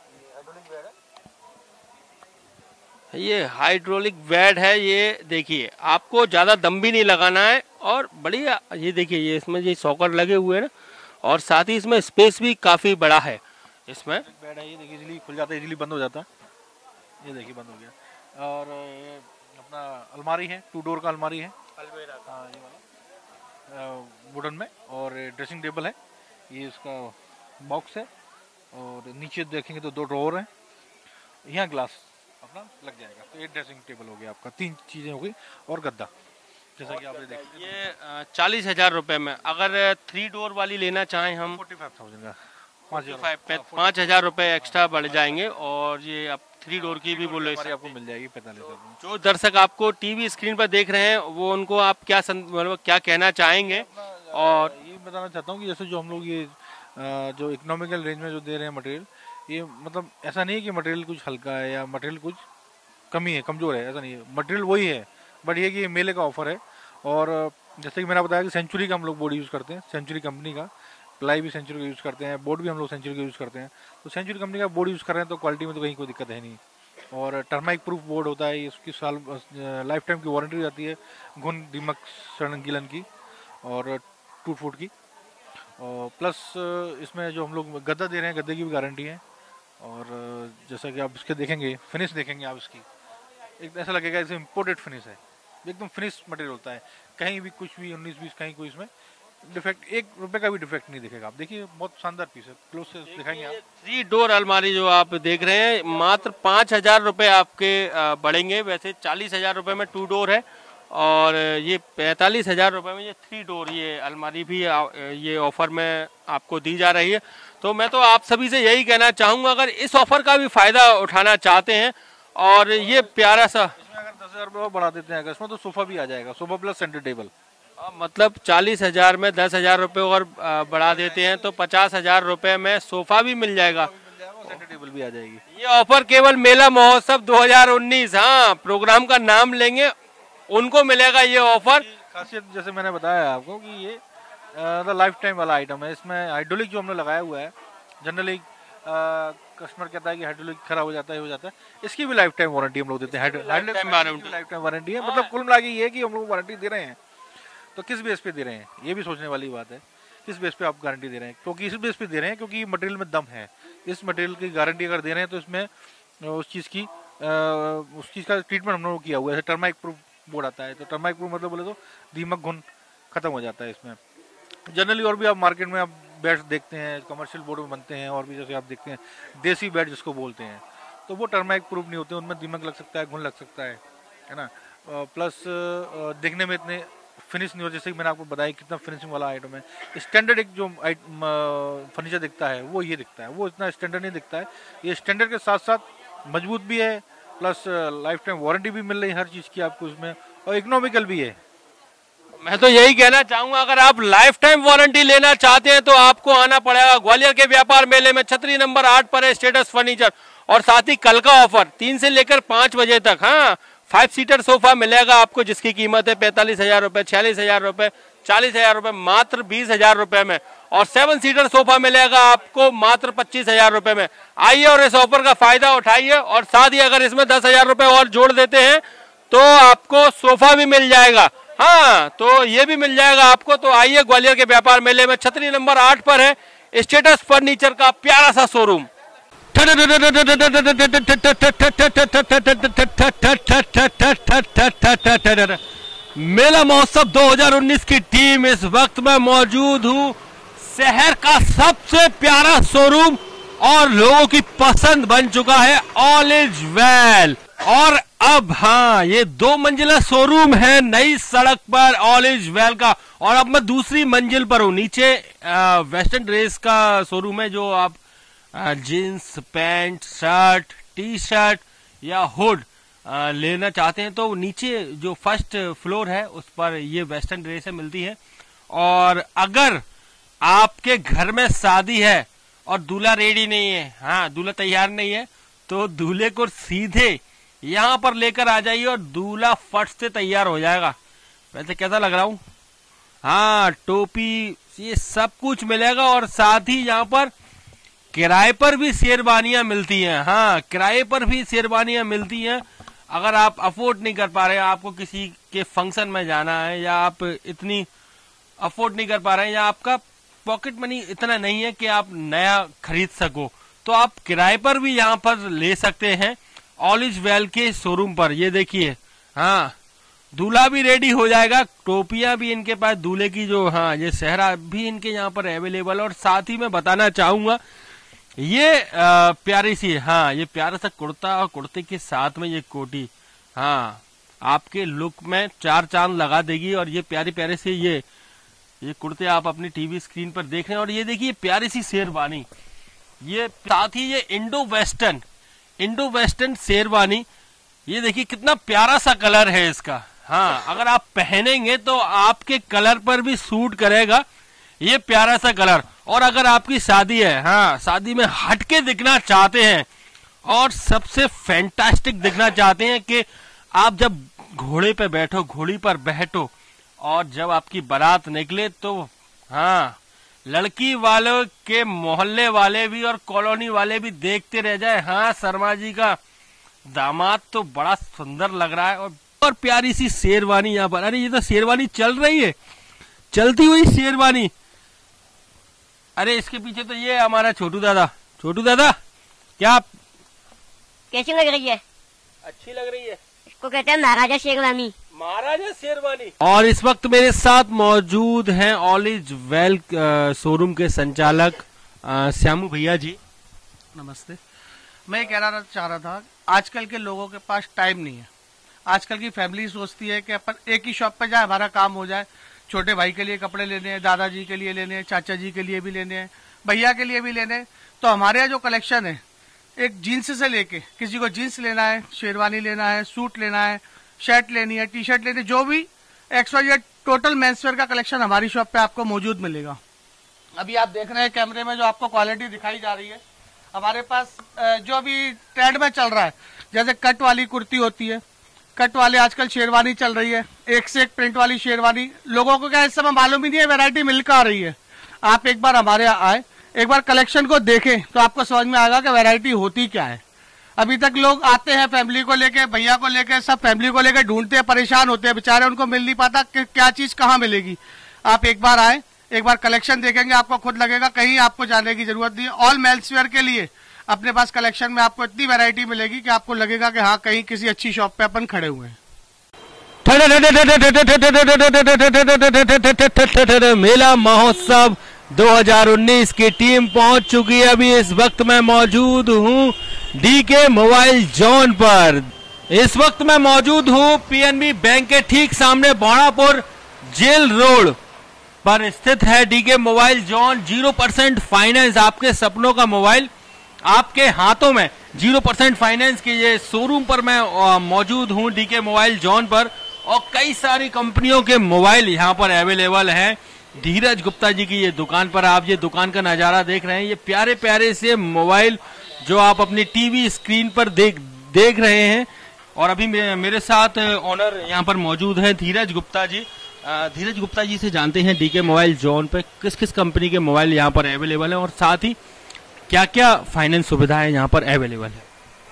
ये हाइड्रोलिक बेड है, ये देखिए आपको ज्यादा दम भी नहीं लगाना है और बढ़िया। ये देखिए ये इसमें ये सॉकर लगे हुए हैं ना, और साथ ही इसमें स्पेस भी काफी बड़ा है। इसमें बेड है, ये देखिए इजीली खुल जाता है, इजीली बंद हो जाता है। ये देखिए बंद हो गया। और ये अपना अलमारी है, 2 डोर का अलमारी है, हाँ ये वाला वुडन में। और ड्रेसिंग टेबल है, ये इसका बॉक्स है। और नीचे देखेंगे तो 2 ड्रॉअर हैं, यहाँ ग्लास अपना लग जाएगा। तो ये ड्रेसिंग टेबल हो गया आपका, 3 चीजें हो गई। और गद्दा जैसा कि आपने देखा। ये 40,000 रुपये में। अगर 3 डोर वाली लेना चाहें हम 45,000 का, 5,000 रुपये एक्स्ट्रा बढ़ जाएंगे। और ये आप 3 डोर की भी बोले आपको मिल जाएगी 45,000। जो दर्शक आपको टीवी स्क्रीन पर देख रहे हैं वो उनको आप क्या मतलब क्या कहना चाहेंगे? और ये बताना चाहता हूँ कि जैसे जो हम लोग ये जो इकोनॉमिकल रेंज में जो दे रहे हैं मटेरियल, ये मतलब ऐसा नहीं है कि मटेरियल कुछ हल्का है या मटेरियल कुछ कमी है, कमज़ोर है, ऐसा नहीं है। मटेरियल वही है, बट ये कि ये मेले का ऑफर है। और जैसे कि मैंने बताया कि सेंचुरी का हम लोग बोर्ड यूज़ करते हैं, सेंचुरी कंपनी का। प्लाई भी सेंचुरी का यूज़ करते हैं, बोर्ड भी हम लोग सेंचुरी का यूज़ करते हैं। तो सेंचुरी कंपनी का बोर्ड यूज़ कर रहे हैं तो क्वालिटी में तो कहीं कोई दिक्कत है नहीं। और टर्माइक प्रूफ बोर्ड होता है, इसकी साल लाइफ टाइम की वारंटी रहती है, घुन दीमक सड़न गिलन की और टूट फूट की। और प्लस इसमें जो हम लोग गद्दा दे रहे हैं, गद्दे की भी गारंटी है। और जैसा कि आप इसके देखेंगे, फिनिश देखेंगे आप इसकी, एक ऐसा लगेगा जैसे इम्पोर्टेड फिनिश है, एकदम फिनिश मटेरियल होता है। कहीं भी कुछ भी 19-20 कहीं कोई इसमें डिफेक्ट, 1 रुपये का भी डिफेक्ट नहीं दिखेगा। आप देखिए बहुत शानदार पीस है, क्लोज से दिखाएंगे आप। 3 डोर अलमारी जो आप देख रहे हैं मात्र 5,000 रुपये आपके बढ़ेंगे। वैसे 40,000 रुपये में 2 डोर है और ये 45,000 रुपये में ये 3 डोर ये अलमारी भी ये ऑफर में आपको दी जा रही है। तो मैं तो आप सभी से यही कहना चाहूँगा, अगर इस ऑफर का भी फायदा उठाना चाहते हैं और ये प्यारा सा, इसमें अगर 10,000 रुपये और बढ़ा देते हैं अगर इसमें, तो सोफा भी आ जाएगा, सोफा प्लस सेंटर टेबल। मतलब 40,000 में 10,000 रुपये और बढ़ा देते हैं तो 50,000 रुपये में सोफा भी मिल जाएगा, सेंटर टेबल भी आ जाएगी। ये ऑफर केवल मेला महोत्सव 2019, हाँ प्रोग्राम का नाम लेंगे उनको मिलेगा ये ऑफर। खासियत जैसे मैंने बताया आपको कि ये लाइफ टाइम वाला आइटम है। इसमें हाइड्रोलिक जो हमने लगाया हुआ है, जनरली कस्टमर कहता है कि हाइड्रोलिक खराब हो जाता है, इसकी भी लाइफ टाइम वारंटी हम लोग देते हैं। लाइफ टाइम वारंटी है, मतलब कुल मिला के ये है कि हम लोग वारंटी दे रहे हैं। तो किस बेस पे दे रहे हैं, ये भी सोचने वाली बात है। किस बेस पे आप गारंटी दे रहे हैं? क्योंकि इस बेस पे दे रहे हैं क्योंकि मटेरियल में दम है। इस मटेरियल की गारंटी अगर दे रहे हैं तो इसमें उस चीज़ का ट्रीटमेंट हम लोग किया हुआ है। टर्माइक प्रूफ बोर्ड आता है, तो टर्माइक प्रूफ मतलब बोले तो दीमक घुन खत्म हो जाता है इसमें। जनरली और भी आप मार्केट में आप बेड्स देखते हैं, कमर्शियल बोर्ड में बनते हैं, और भी जैसे आप देखते हैं देसी बेड जिसको बोलते हैं, तो वो टर्माइक प्रूफ नहीं होते, उनमें दीमक लग सकता है, घुन लग सकता है ना। प्लस देखने में इतने फिनिश नहीं हो, जैसे कि मैंने आपको बताया कितना फिनिशिंग वाला आइटम है। स्टैंडर्ड एक जो फर्नीचर दिखता है वो ये दिखता है, वो इतना स्टैंडर्ड नहीं दिखता है। ये स्टैंडर्ड के साथ साथ मजबूत भी है, प्लस लाइफ टाइम वारंटी भी मिल रही है हर चीज़ की आपको इसमें, और इकोनॉमिकल भी है। मैं तो यही कहना चाहूंगा, अगर आप लाइफ टाइम वारंटी लेना चाहते हैं तो आपको आना पड़ेगा ग्वालियर के व्यापार मेले में। छतरी नंबर 8 पर है स्टेटस फर्नीचर। और साथ ही कल का ऑफर 3 से लेकर 5 बजे तक, हाँ 5 सीटर सोफा मिलेगा आपको, जिसकी कीमत है 45,000 रुपये, 46,000 रुपये, 40,000 रुपये, मात्र 20,000 रुपये में। और 7 सीटर सोफा मिलेगा आपको मात्र 25,000 रुपये में। आइए और इस ऑफर का फायदा उठाइए। और साथ ही अगर इसमें 10,000 रुपये और जोड़ देते हैं तो आपको सोफा भी मिल जाएगा। हाँ, तो ये भी मिल जाएगा आपको। तो आइए, ग्वालियर के व्यापार मेले में छतरी नंबर 8 पर है स्टेटस फर्नीचर का प्यारा सा शोरूम। मेला महोत्सव 2019 की टीम इस वक्त मैं मौजूद हूँ शहर का सबसे प्यारा शोरूम और लोगों की पसंद बन चुका है ऑल इज वेल। और अब हाँ, ये 2 मंजिला शोरूम है नई सड़क पर ऑल इज वेल का। और अब मैं दूसरी मंजिल पर हूँ। नीचे वेस्टर्न ड्रेस का शोरूम है, जो आप jeans pant shirt T shirt या हुड लेना चाहते हैं तो नीचे जो फर्स्ट फ्लोर है उस पर ये वेस्टर्न ड्रेसें मिलती है। और अगर आपके घर में शादी है और दूल्हा रेडी नहीं है, हाँ दूल्हा तैयार नहीं है, तो दूल्हे को सीधे यहाँ पर लेकर आ जाइए और दूल्हा फट से तैयार हो जाएगा। वैसे कैसा लग रहा हूँ? हाँ, टोपी ये सब कुछ मिलेगा। और साथ ही यहाँ पर किराए पर भी शेरवानियां मिलती हैं। हाँ, किराए पर भी शेरवानियां मिलती हैं। अगर आप अफोर्ड नहीं कर पा रहे हैं, आपको किसी के फंक्शन में जाना है, या आप इतनी अफोर्ड नहीं कर पा रहे हैं, या आपका पॉकेट मनी इतना नहीं है कि आप नया खरीद सको, तो आप किराए पर भी यहाँ पर ले सकते हैं ऑल इज वेल के शोरूम पर। ये देखिए, हाँ दूल्हा भी रेडी हो जाएगा, टोपियां भी इनके पास दूल्हे की जो, हाँ ये सेहरा भी इनके यहाँ पर अवेलेबल। और साथ ही मैं बताना चाहूंगा ये प्यारी सी, हाँ ये प्यारा सा कुर्ता और कुर्ते के साथ में ये कोटी, हाँ आपके लुक में 4 चांद लगा देगी। और ये प्यारे प्यारे से ये कुर्ते आप अपनी टीवी स्क्रीन पर देख रहे हैं। और ये देखिए प्यारी सी शेरवानी, ये साथ ही ये इंडो वेस्टर्न शेरवानी, ये देखिए कितना प्यारा सा कलर है इसका। हाँ, अगर आप पहनेंगे तो आपके कलर पर भी सूट करेगा ये प्यारा सा कलर। और अगर आपकी शादी है, हाँ शादी में हटके दिखना चाहते हैं और सबसे फैंटास्टिक दिखना चाहते हैं कि आप जब घोड़ी पर बैठो और जब आपकी बारात निकले तो हाँ लड़की वालों के मोहल्ले वाले भी और कॉलोनी वाले भी देखते रह जाए, हाँ शर्मा जी का दामाद तो बड़ा सुंदर लग रहा है। और प्यारी सी शेरवानी यहाँ पर, अरे ये तो शेरवानी चल रही है, चलती हुई शेरवानी। अरे इसके पीछे तो ये हमारा छोटू दादा क्या कैसी लग रही है? अच्छी लग रही है। इसको कहते हैं महाराजा शेरवानी। और इस वक्त मेरे साथ मौजूद हैं ऑल इज वेल शोरूम के संचालक श्यामू भैया जी। नमस्ते। मैं कहना चाह रहा था, आजकल के लोगों के पास टाइम नहीं है। आजकल की फैमिली सोचती है कि अपन एक ही शॉप पे जाए, हमारा काम हो जाए। छोटे भाई के लिए कपड़े लेने हैं, दादाजी के लिए लेने हैं, चाचा जी के लिए भी लेने हैं, भैया के लिए भी लेने हैं। तो हमारे यहाँ जो कलेक्शन है, एक जीन्स से लेके किसी को जीन्स लेना है, शेरवानी लेना है, सूट लेना है, शर्ट लेनी है, टी शर्ट लेनी है, जो भी XYZ टोटल मेंसवेयर का कलेक्शन हमारी शॉप पे आपको मौजूद मिलेगा। अभी आप देख रहे हैं कैमरे में जो आपको क्वालिटी दिखाई जा रही है, हमारे पास जो अभी ट्रेंड में चल रहा है, जैसे कट वाली कुर्ती होती है, कट वाले आजकल शेरवानी चल रही है, एक से एक प्रिंट वाली शेरवानी। लोगों को क्या इस समय मालूम ही नहीं है, वैरायटी मिलकर आ रही है। आप एक बार हमारे यहाँ आए, एक बार कलेक्शन को देखें तो आपको समझ में आएगा कि वैरायटी होती क्या है। अभी तक लोग आते हैं फैमिली को लेके, भैया को लेके, सब फैमिली को लेके ढूंढते हैं, परेशान होते हैं बेचारे, उनको मिल नहीं पाता कि क्या चीज कहाँ मिलेगी। आप एक बार आए, एक बार कलेक्शन देखेंगे, आपको खुद लगेगा कहीं आपको जाने की जरूरत नहीं है। ऑल मेंसवेयर के लिए अपने पास कलेक्शन में आपको इतनी वैरायटी मिलेगी कि आपको लगेगा कि हाँ कहीं किसी अच्छी शॉप पे अपन खड़े हुए हैं। मेला महोत्सव 2019 की टीम पहुंच चुकी है। अभी इस वक्त मैं मौजूद हूं डीके मोबाइल जोन पर। इस वक्त मैं मौजूद हूं PNB बैंक के ठीक सामने बौड़ापुर जेल रोड पर स्थित है डीके मोबाइल जोन। 0% फाइनेंस, आपके सपनों का मोबाइल आपके हाथों में। 0% फाइनेंस के ये शोरूम पर मैं मौजूद हूं डीके मोबाइल जोन पर। और कई सारी कंपनियों के मोबाइल यहाँ पर अवेलेबल हैं। धीरज गुप्ता जी की ये दुकान पर आप ये दुकान का नजारा देख रहे हैं। ये प्यारे प्यारे से मोबाइल जो आप अपनी टीवी स्क्रीन पर देख रहे हैं। और अभी मेरे साथ ऑनर यहाँ पर मौजूद हैं धीरज गुप्ता जी। धीरज गुप्ता जी से जानते हैं डीके मोबाइल जोन पे किस किस कंपनी के मोबाइल यहाँ पर अवेलेबल है और साथ ही क्या क्या फाइनेंस सुविधाएं यहाँ पर अवेलेबल है।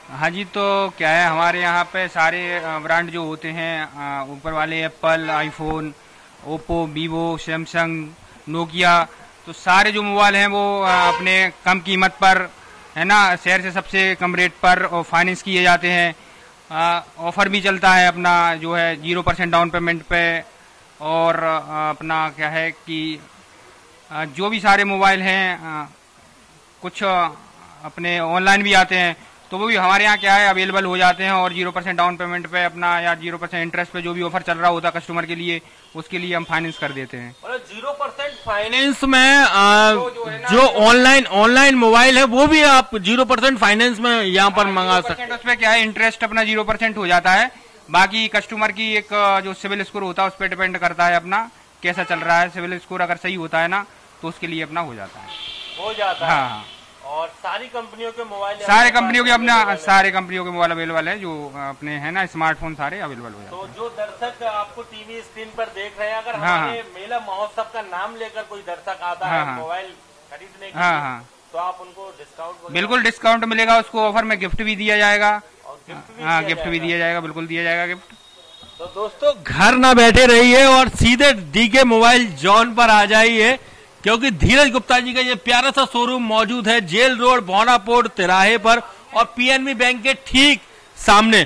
हाँ जी, तो क्या है हमारे यहाँ पे सारे ब्रांड जो होते हैं ऊपर वाले, Apple, iPhone, Oppo, Vivo, Samsung, Nokia, तो सारे जो मोबाइल हैं वो अपने कम कीमत पर, है ना, शहर से सबसे कम रेट पर और फाइनेंस किए जाते हैं। ऑफर भी चलता है अपना जो है 0% डाउन पेमेंट पे। और अपना क्या है कि जो भी सारे मोबाइल हैं कुछ अपने ऑनलाइन भी आते हैं, तो वो भी हमारे यहाँ क्या है अवेलेबल हो जाते हैं। और 0% डाउन पेमेंट पे अपना या 0% इंटरेस्ट पे जो भी ऑफर चल रहा होता है कस्टमर के लिए, उसके लिए हम फाइनेंस कर देते हैं। 0% फाइनेंस में जो ऑनलाइन मोबाइल है वो भी आप 0% फाइनेंस में यहाँ पर मंगा सकते हैं। उस पर क्या है इंटरेस्ट अपना 0% हो जाता है। बाकी कस्टमर की एक जो सिविल स्कोर होता है उस पर डिपेंड करता है अपना कैसा चल रहा है। सिविल स्कोर अगर सही होता है ना तो उसके लिए अपना हो जाता है। हाँ, और सारी कंपनियों के मोबाइल, सारे कंपनियों के अपना सारे कंपनियों के मोबाइल अवेलेबल है जो अपने है ना स्मार्टफोन सारे अवेलेबल हो जाते हैं। तो जो दर्शक आपको टीवी स्क्रीन पर देख रहे हैं, अगर हमारे मेला महोत्सव का नाम लेकर कोई दर्शक आता है मोबाइल खरीदने के लिए, तो आप उनको डिस्काउंट, बिल्कुल डिस्काउंट मिलेगा उसको। ऑफर में गिफ्ट भी दिया जाएगा। हाँ, गिफ्ट भी दिया जाएगा, बिल्कुल दिया जाएगा गिफ्ट। तो दोस्तों घर ना बैठे रहिए और सीधे डीके मोबाइल जॉन पर आ जाइए, क्योंकि धीरज गुप्ता जी का ये प्यारा सा शोरूम मौजूद है जेल रोड भानापुर तिराहे पर और पीएनबी बैंक के ठीक सामने।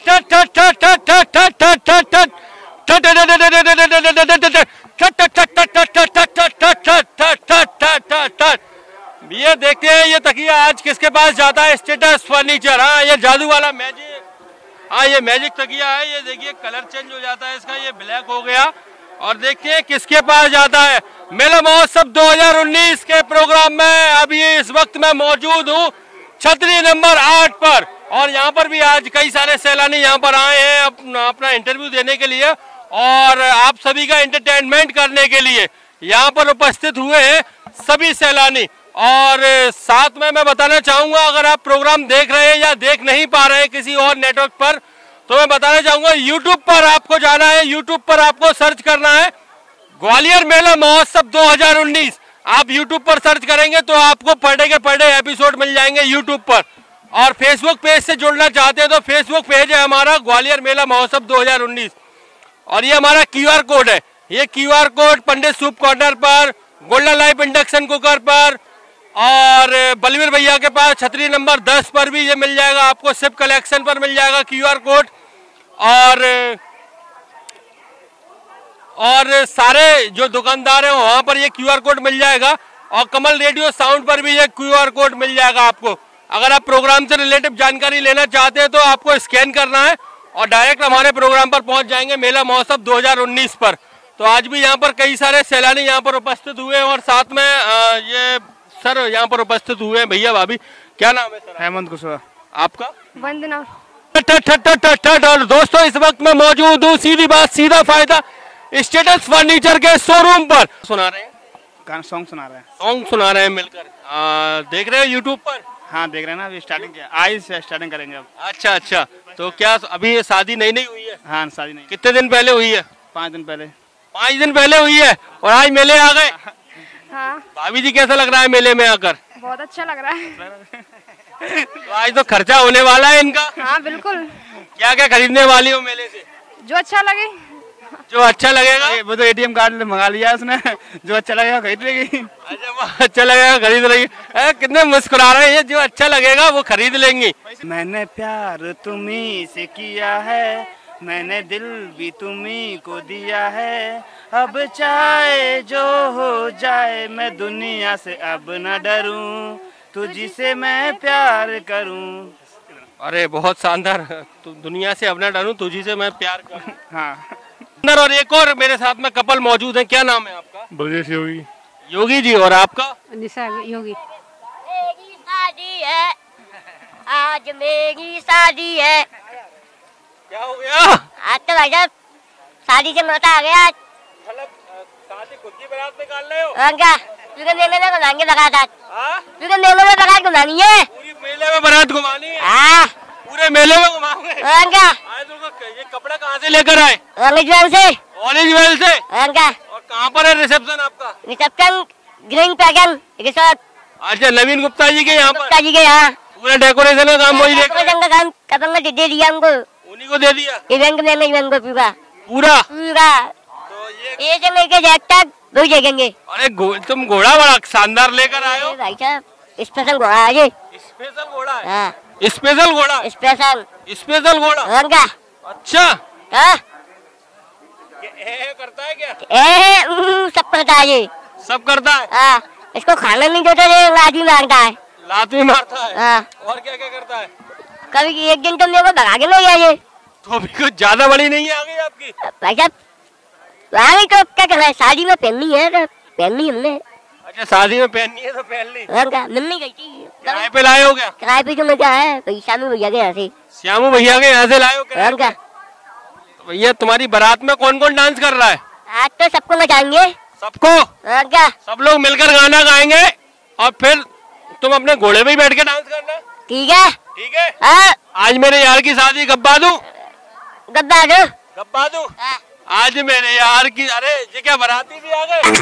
ये देखते हैं ये तकिया आज किसके पास जाता है, स्टेटस फर्नीचर। हाँ, ये जादू वाला मैजिक, हाँ ये मैजिक तकिया है। ये देखिए कलर चेंज हो जाता है इसका, ये ब्लैक हो गया। और देखते हैं किसके पास जाता है। मेला महोत्सव 2019 के प्रोग्राम में अभी इस वक्त मैं मौजूद हूँ छतरी नंबर 8 पर, और यहाँ पर भी आज कई सारे सैलानी यहाँ पर आए हैं अपना इंटरव्यू देने के लिए और आप सभी का एंटरटेनमेंट करने के लिए यहाँ पर उपस्थित हुए हैं सभी सैलानी। और साथ में मैं बताना चाहूंगा, अगर आप प्रोग्राम देख रहे हैं या देख नहीं पा रहे हैं किसी और नेटवर्क पर, तो मैं बताना चाहूंगा यूट्यूब पर आपको जाना है। यूट्यूब पर आपको सर्च करना है ग्वालियर मेला महोत्सव 2019। आप यूट्यूब पर सर्च करेंगे तो आपको पर डे के पर डे एपिसोड मिल जाएंगे यूट्यूब पर। और फेसबुक पेज से जुड़ना चाहते हैं तो फेसबुक पेज है हमारा ग्वालियर मेला महोत्सव 2019। और ये हमारा QR कोड है। ये QR code Pandit soup corner पर, गोल्डन लाइफ इंडक्शन कुकर पर और बलवीर भैया के पास छतरी नंबर 10 पर भी ये मिल जाएगा आपको। सिप कलेक्शन पर मिल जाएगा QR कोड। और सारे जो दुकानदार हैं वहां पर ये QR कोड मिल जाएगा। और कमल रेडियो साउंड पर भी ये QR कोड मिल जाएगा आपको। अगर आप प्रोग्राम से रिलेटिव जानकारी लेना चाहते हैं तो आपको स्कैन करना है और डायरेक्ट हमारे प्रोग्राम पर पहुंच जाएंगे मेला महोत्सव 2019 पर। तो आज भी यहाँ पर कई सारे सैलानी यहाँ पर उपस्थित हुए हैं और साथ में ये सर यहाँ पर उपस्थित हुए हैं। भैया भाभी, क्या नाम है सर? हेमंत कुशवाहा। आपका? वंदना। और दोस्तों इस वक्त मैं मौजूद हूँ सीधी बात सीधा फायदा स्टेटस फर्नीचर के शोरूम पर। सुना रहे हैं सॉन्ग सुना रहे हैं, सॉन्ग सुना रहे हैं मिलकर। देख रहे हैं यूट्यूब पर? हाँ देख रहे हैं ना, अभी स्टार्टिंग किया, आज से स्टार्टिंग करेंगे अब। अच्छा, तो क्या अभी शादी नहीं हुई है? हाँ शादी नहीं। कितने दिन पहले हुई है? 5 दिन पहले। 5 दिन पहले हुई है और आज मेले आ गए। हाँ। भाभी जी कैसा लग रहा है मेले में आकर? बहुत अच्छा लग रहा है। तो आज तो खर्चा होने वाला है इनका। हाँ बिल्कुल। क्या क्या खरीदने वाली हो मेले से? जो अच्छा लगे। जो अच्छा लगेगा? वो तो ATM कार्ड मंगा लिया उसने, जो अच्छा लगेगा खरीद लेगी। अच्छा, वो अच्छा लगेगा खरीद लेगी। कितने मुस्कुरा रहे हैं, जो अच्छा लगेगा वो खरीद लेंगी। मैंने प्यार तुम्ही से किया है, मैंने दिल भी तुम्ही को दिया है, अब चाहे जो हो जाए मैं दुनिया से अब न डरूं, तुझी से मैं प्यार करूं। अरे बहुत शानदार। तो दुनिया से अब न डरूं, तुझी से मैं प्यार करूं। हाँ। और एक और मेरे साथ में कपल मौजूद है। क्या नाम है आपका? ब्रजेश योगी। योगी जी। और आपका? निशा योगी। मेरी शादी है आज, मेरी शादी है। क्या हो गया? आज तो भाई साहब शादी से मौका आ गया। मतलब शादी खुद की बारात निकाल रहे हो? क्या पूरे मेले में घुमाएंगे बारात? हाँ? पूरे मेले में बारात घुमानी है। पूरी मेले में बारात घुमानी है? हाँ पूरे मेले में घुमाओगे? क्या ये कपड़ा कहाँ से लेकर आए? ऑरेंज वेल से। ऑरेंज वेल से? क्या और कहाँ पर है रिसेप्शन आपका? Reception green pagan resort. अच्छा, नवीन गुप्ता जी के यहाँ पर? गुप्ता जी के यहाँ। पूरा डेकोरेशन का काम वही देखा? डेकोरेशन का काम कपंगा दे दिया हमको, उन्हीं को दे दिया इवेंट मैनेजमेंट को पूरा पूरा। तो ये जगह के जैकटा दो देखेंगे। अरे तुम घोड़ा बड़ा शानदार लेकर आए हो भाई साहब, स्पेशल घोड़ा है ये। स्पेशल घोड़ा है? हाँ। स्पेशल घोड़ा? स्पेशल घोड़ा। अच्छा हाँ? करता है क्या? सब करता है ये, सब करता है। हाँ, इसको खाना नहीं देते, लात भी मारता है। लात भी मारता है? हाँ। और क्या क्या करता है? कभी एक दिन तो मेरे को भगा के ले गया ये। तो अभी कुछ ज्यादा बड़ी नहीं है आगे आपकी? भाई साहब आगे तो क्या करना है, शादी में पहननी है तो पहननी हमने। अच्छा शादी में पहननी है तो पहन ली। मिलनी गई थी। किराए पे लाए हो क्या? किराए पे तो मजा है भाई, श्यामू भैया के यहाँ से। श्यामू भैया के यहाँ से लाए हो किराए पे? तो भैया तुम्हारी बारात में कौन कौन डांस कर रहा है? आज तो सबको नचाएंगे। सबको? क्या सब लोग मिलकर गाना गाएंगे और फिर तुम अपने घोड़े पे ही बैठ के डांस करना। ठीक है? ठीक है। हाँ। आज मेरे यार की शादी गब्बा दूं? गब्बा दो। गब्बा दूं? आज मेरे यार की, अरे ये क्या बाराती भी आ गए?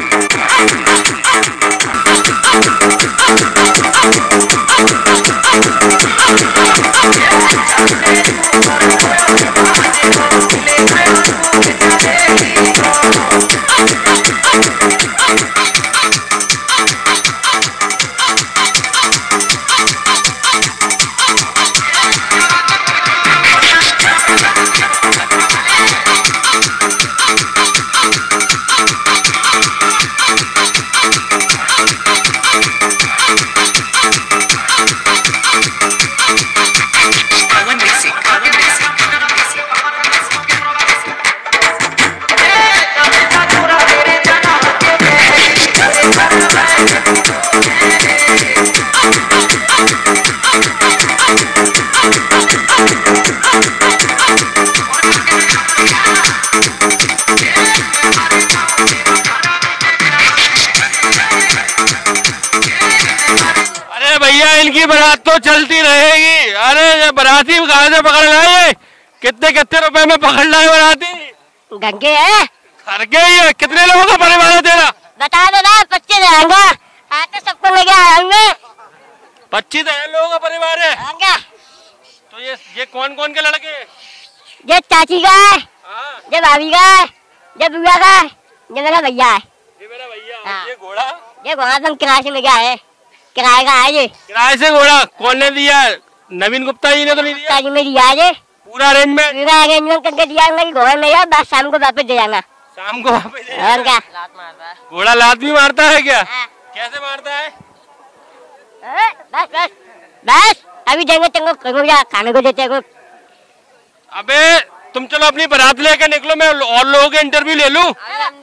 इनकी बारात तो चलती रहेगी। अरे ये बाराती कहाँ से पकड़ लाए? कितने कितने रुपए में पकड़ लाए बाराती? गंगे है, घर के ही है। कितने लोगों का परिवार है तेरा? बता दो ना, 25 रहेंगे। आज तो सबको लेके आएंगे। 25 लोगों का परिवार है? तो ये कौन कौन के लड़के? ये चाची का है, ये भाभी का है, ये बुआ का है, ये मेरा भैया है। ये मेरा भैया। ये घोड़ा? ये घोड़ा तुम किराए से लेके आए, किराए का है ये। किराए से घोड़ा कौन ने दिया? नवीन गुप्ता जी ने तो नहीं दिया? जी ने दिया है। पूरा अरेंजमेंट? पूरा अरेंजमेंट करके दिया है। घोड़ा ले जाओ, बस शाम को वापस दे जाना। शाम को वापस दे जाना? और क्या? घोड़ा लात भी मारता है क्या? कैसे मारता है? बस बस बस, अभी देंगे तुमको, खाने को देते हैं। अबे तुम चलो अपनी बारात लेके निकलो, मैं और लोगों के इंटरव्यू ले लूं।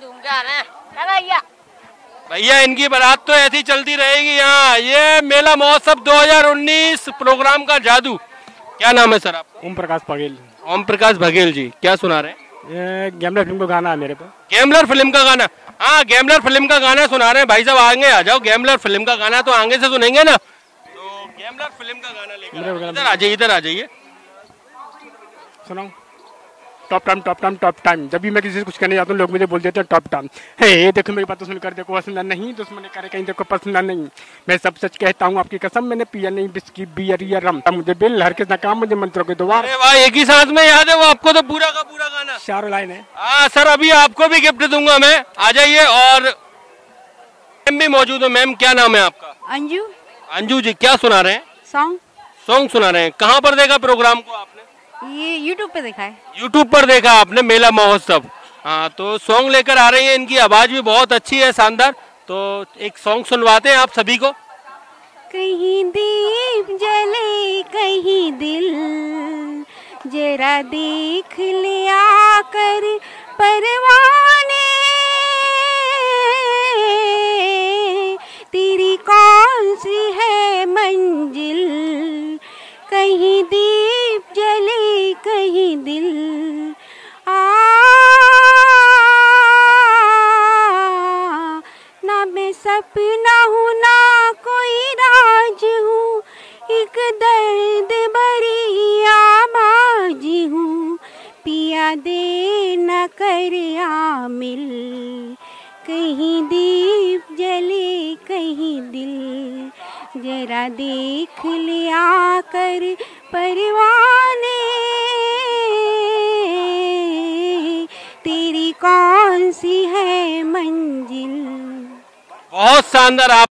भैया इनकी बारात तो ऐसी चलती रहेगी यहाँ। ये मेला महोत्सव 2019 प्रोग्राम का जादू। क्या नाम है सर आपका? ओम प्रकाश बघेल। ओम प्रकाश बघेल जी, क्या सुना रहे हैं? ये गैम्बलर फिल्म का गाना है मेरे पे। गैम्बलर फिल्म का गाना? हाँ, गैम्बलर फिल्म का गाना सुना रहे हैं भाई साहब। आगे आ जाओ, गैम्बलर फिल्म का गाना तो आगे से सुनेंगे ना। तो गैम्बलर फिल्म का गाना लेकर इधर आ जाइए, इधर आ जाइए। सुनाओ। Top time top time top time. जब भी मैं किसी से कुछ कहने जाता हूँ लोग मुझे बोल देते हैं टॉप टाइम। हे देखो मेरी बात तो सुनकर देखो, पसंद नहीं दुश्मन करे कहीं देखो पसंद नहीं। मैं सब सच कहता हूँ आपकी कसम, मैंने पिया नहीं बिस्की बियर या रम। मुझे बिल हर किस नाकाम, मुझे मंत्रों के द्वार। अरे वाह, एक ही साथ में याद है वो आपको तो पूरा का पूरा गाना। चारों लाइन है। हाँ सर, अभी आपको भी गिफ्ट दूंगा मैं, आ जाइए। और मैम भी मौजूद है। मैम क्या नाम है आपका? अंजू। अंजू जी, क्या सुना रहे हैं? सॉन्ग सुना रहे हैं। कहाँ पर देखा प्रोग्राम को आपने? ये यूट्यूब पे देखा है। यूट्यूब पर देखा आपने, मेला महोत्सव। हाँ, तो सॉन्ग लेकर आ रही है। इनकी आवाज भी बहुत अच्छी है, शानदार। तो एक सॉन्ग सुनवाते हैं आप सभी को। कहीं दीप जले कहीं दिल, जरा देख लिया कर परवाने, तेरी कौन सी है मंजिल, कहीं दीप जले कहीं दिल। ना मैं सपना हूँ ना कोई राज हूँ, एक दर्द भरी आवाज हूँ, पिया दे न कर आमिल, कहीं दीप जले कहीं दिल। जरा देख लिया कर परवाने, तेरी कौन सी है मंजिल। बहुत शानदार। आप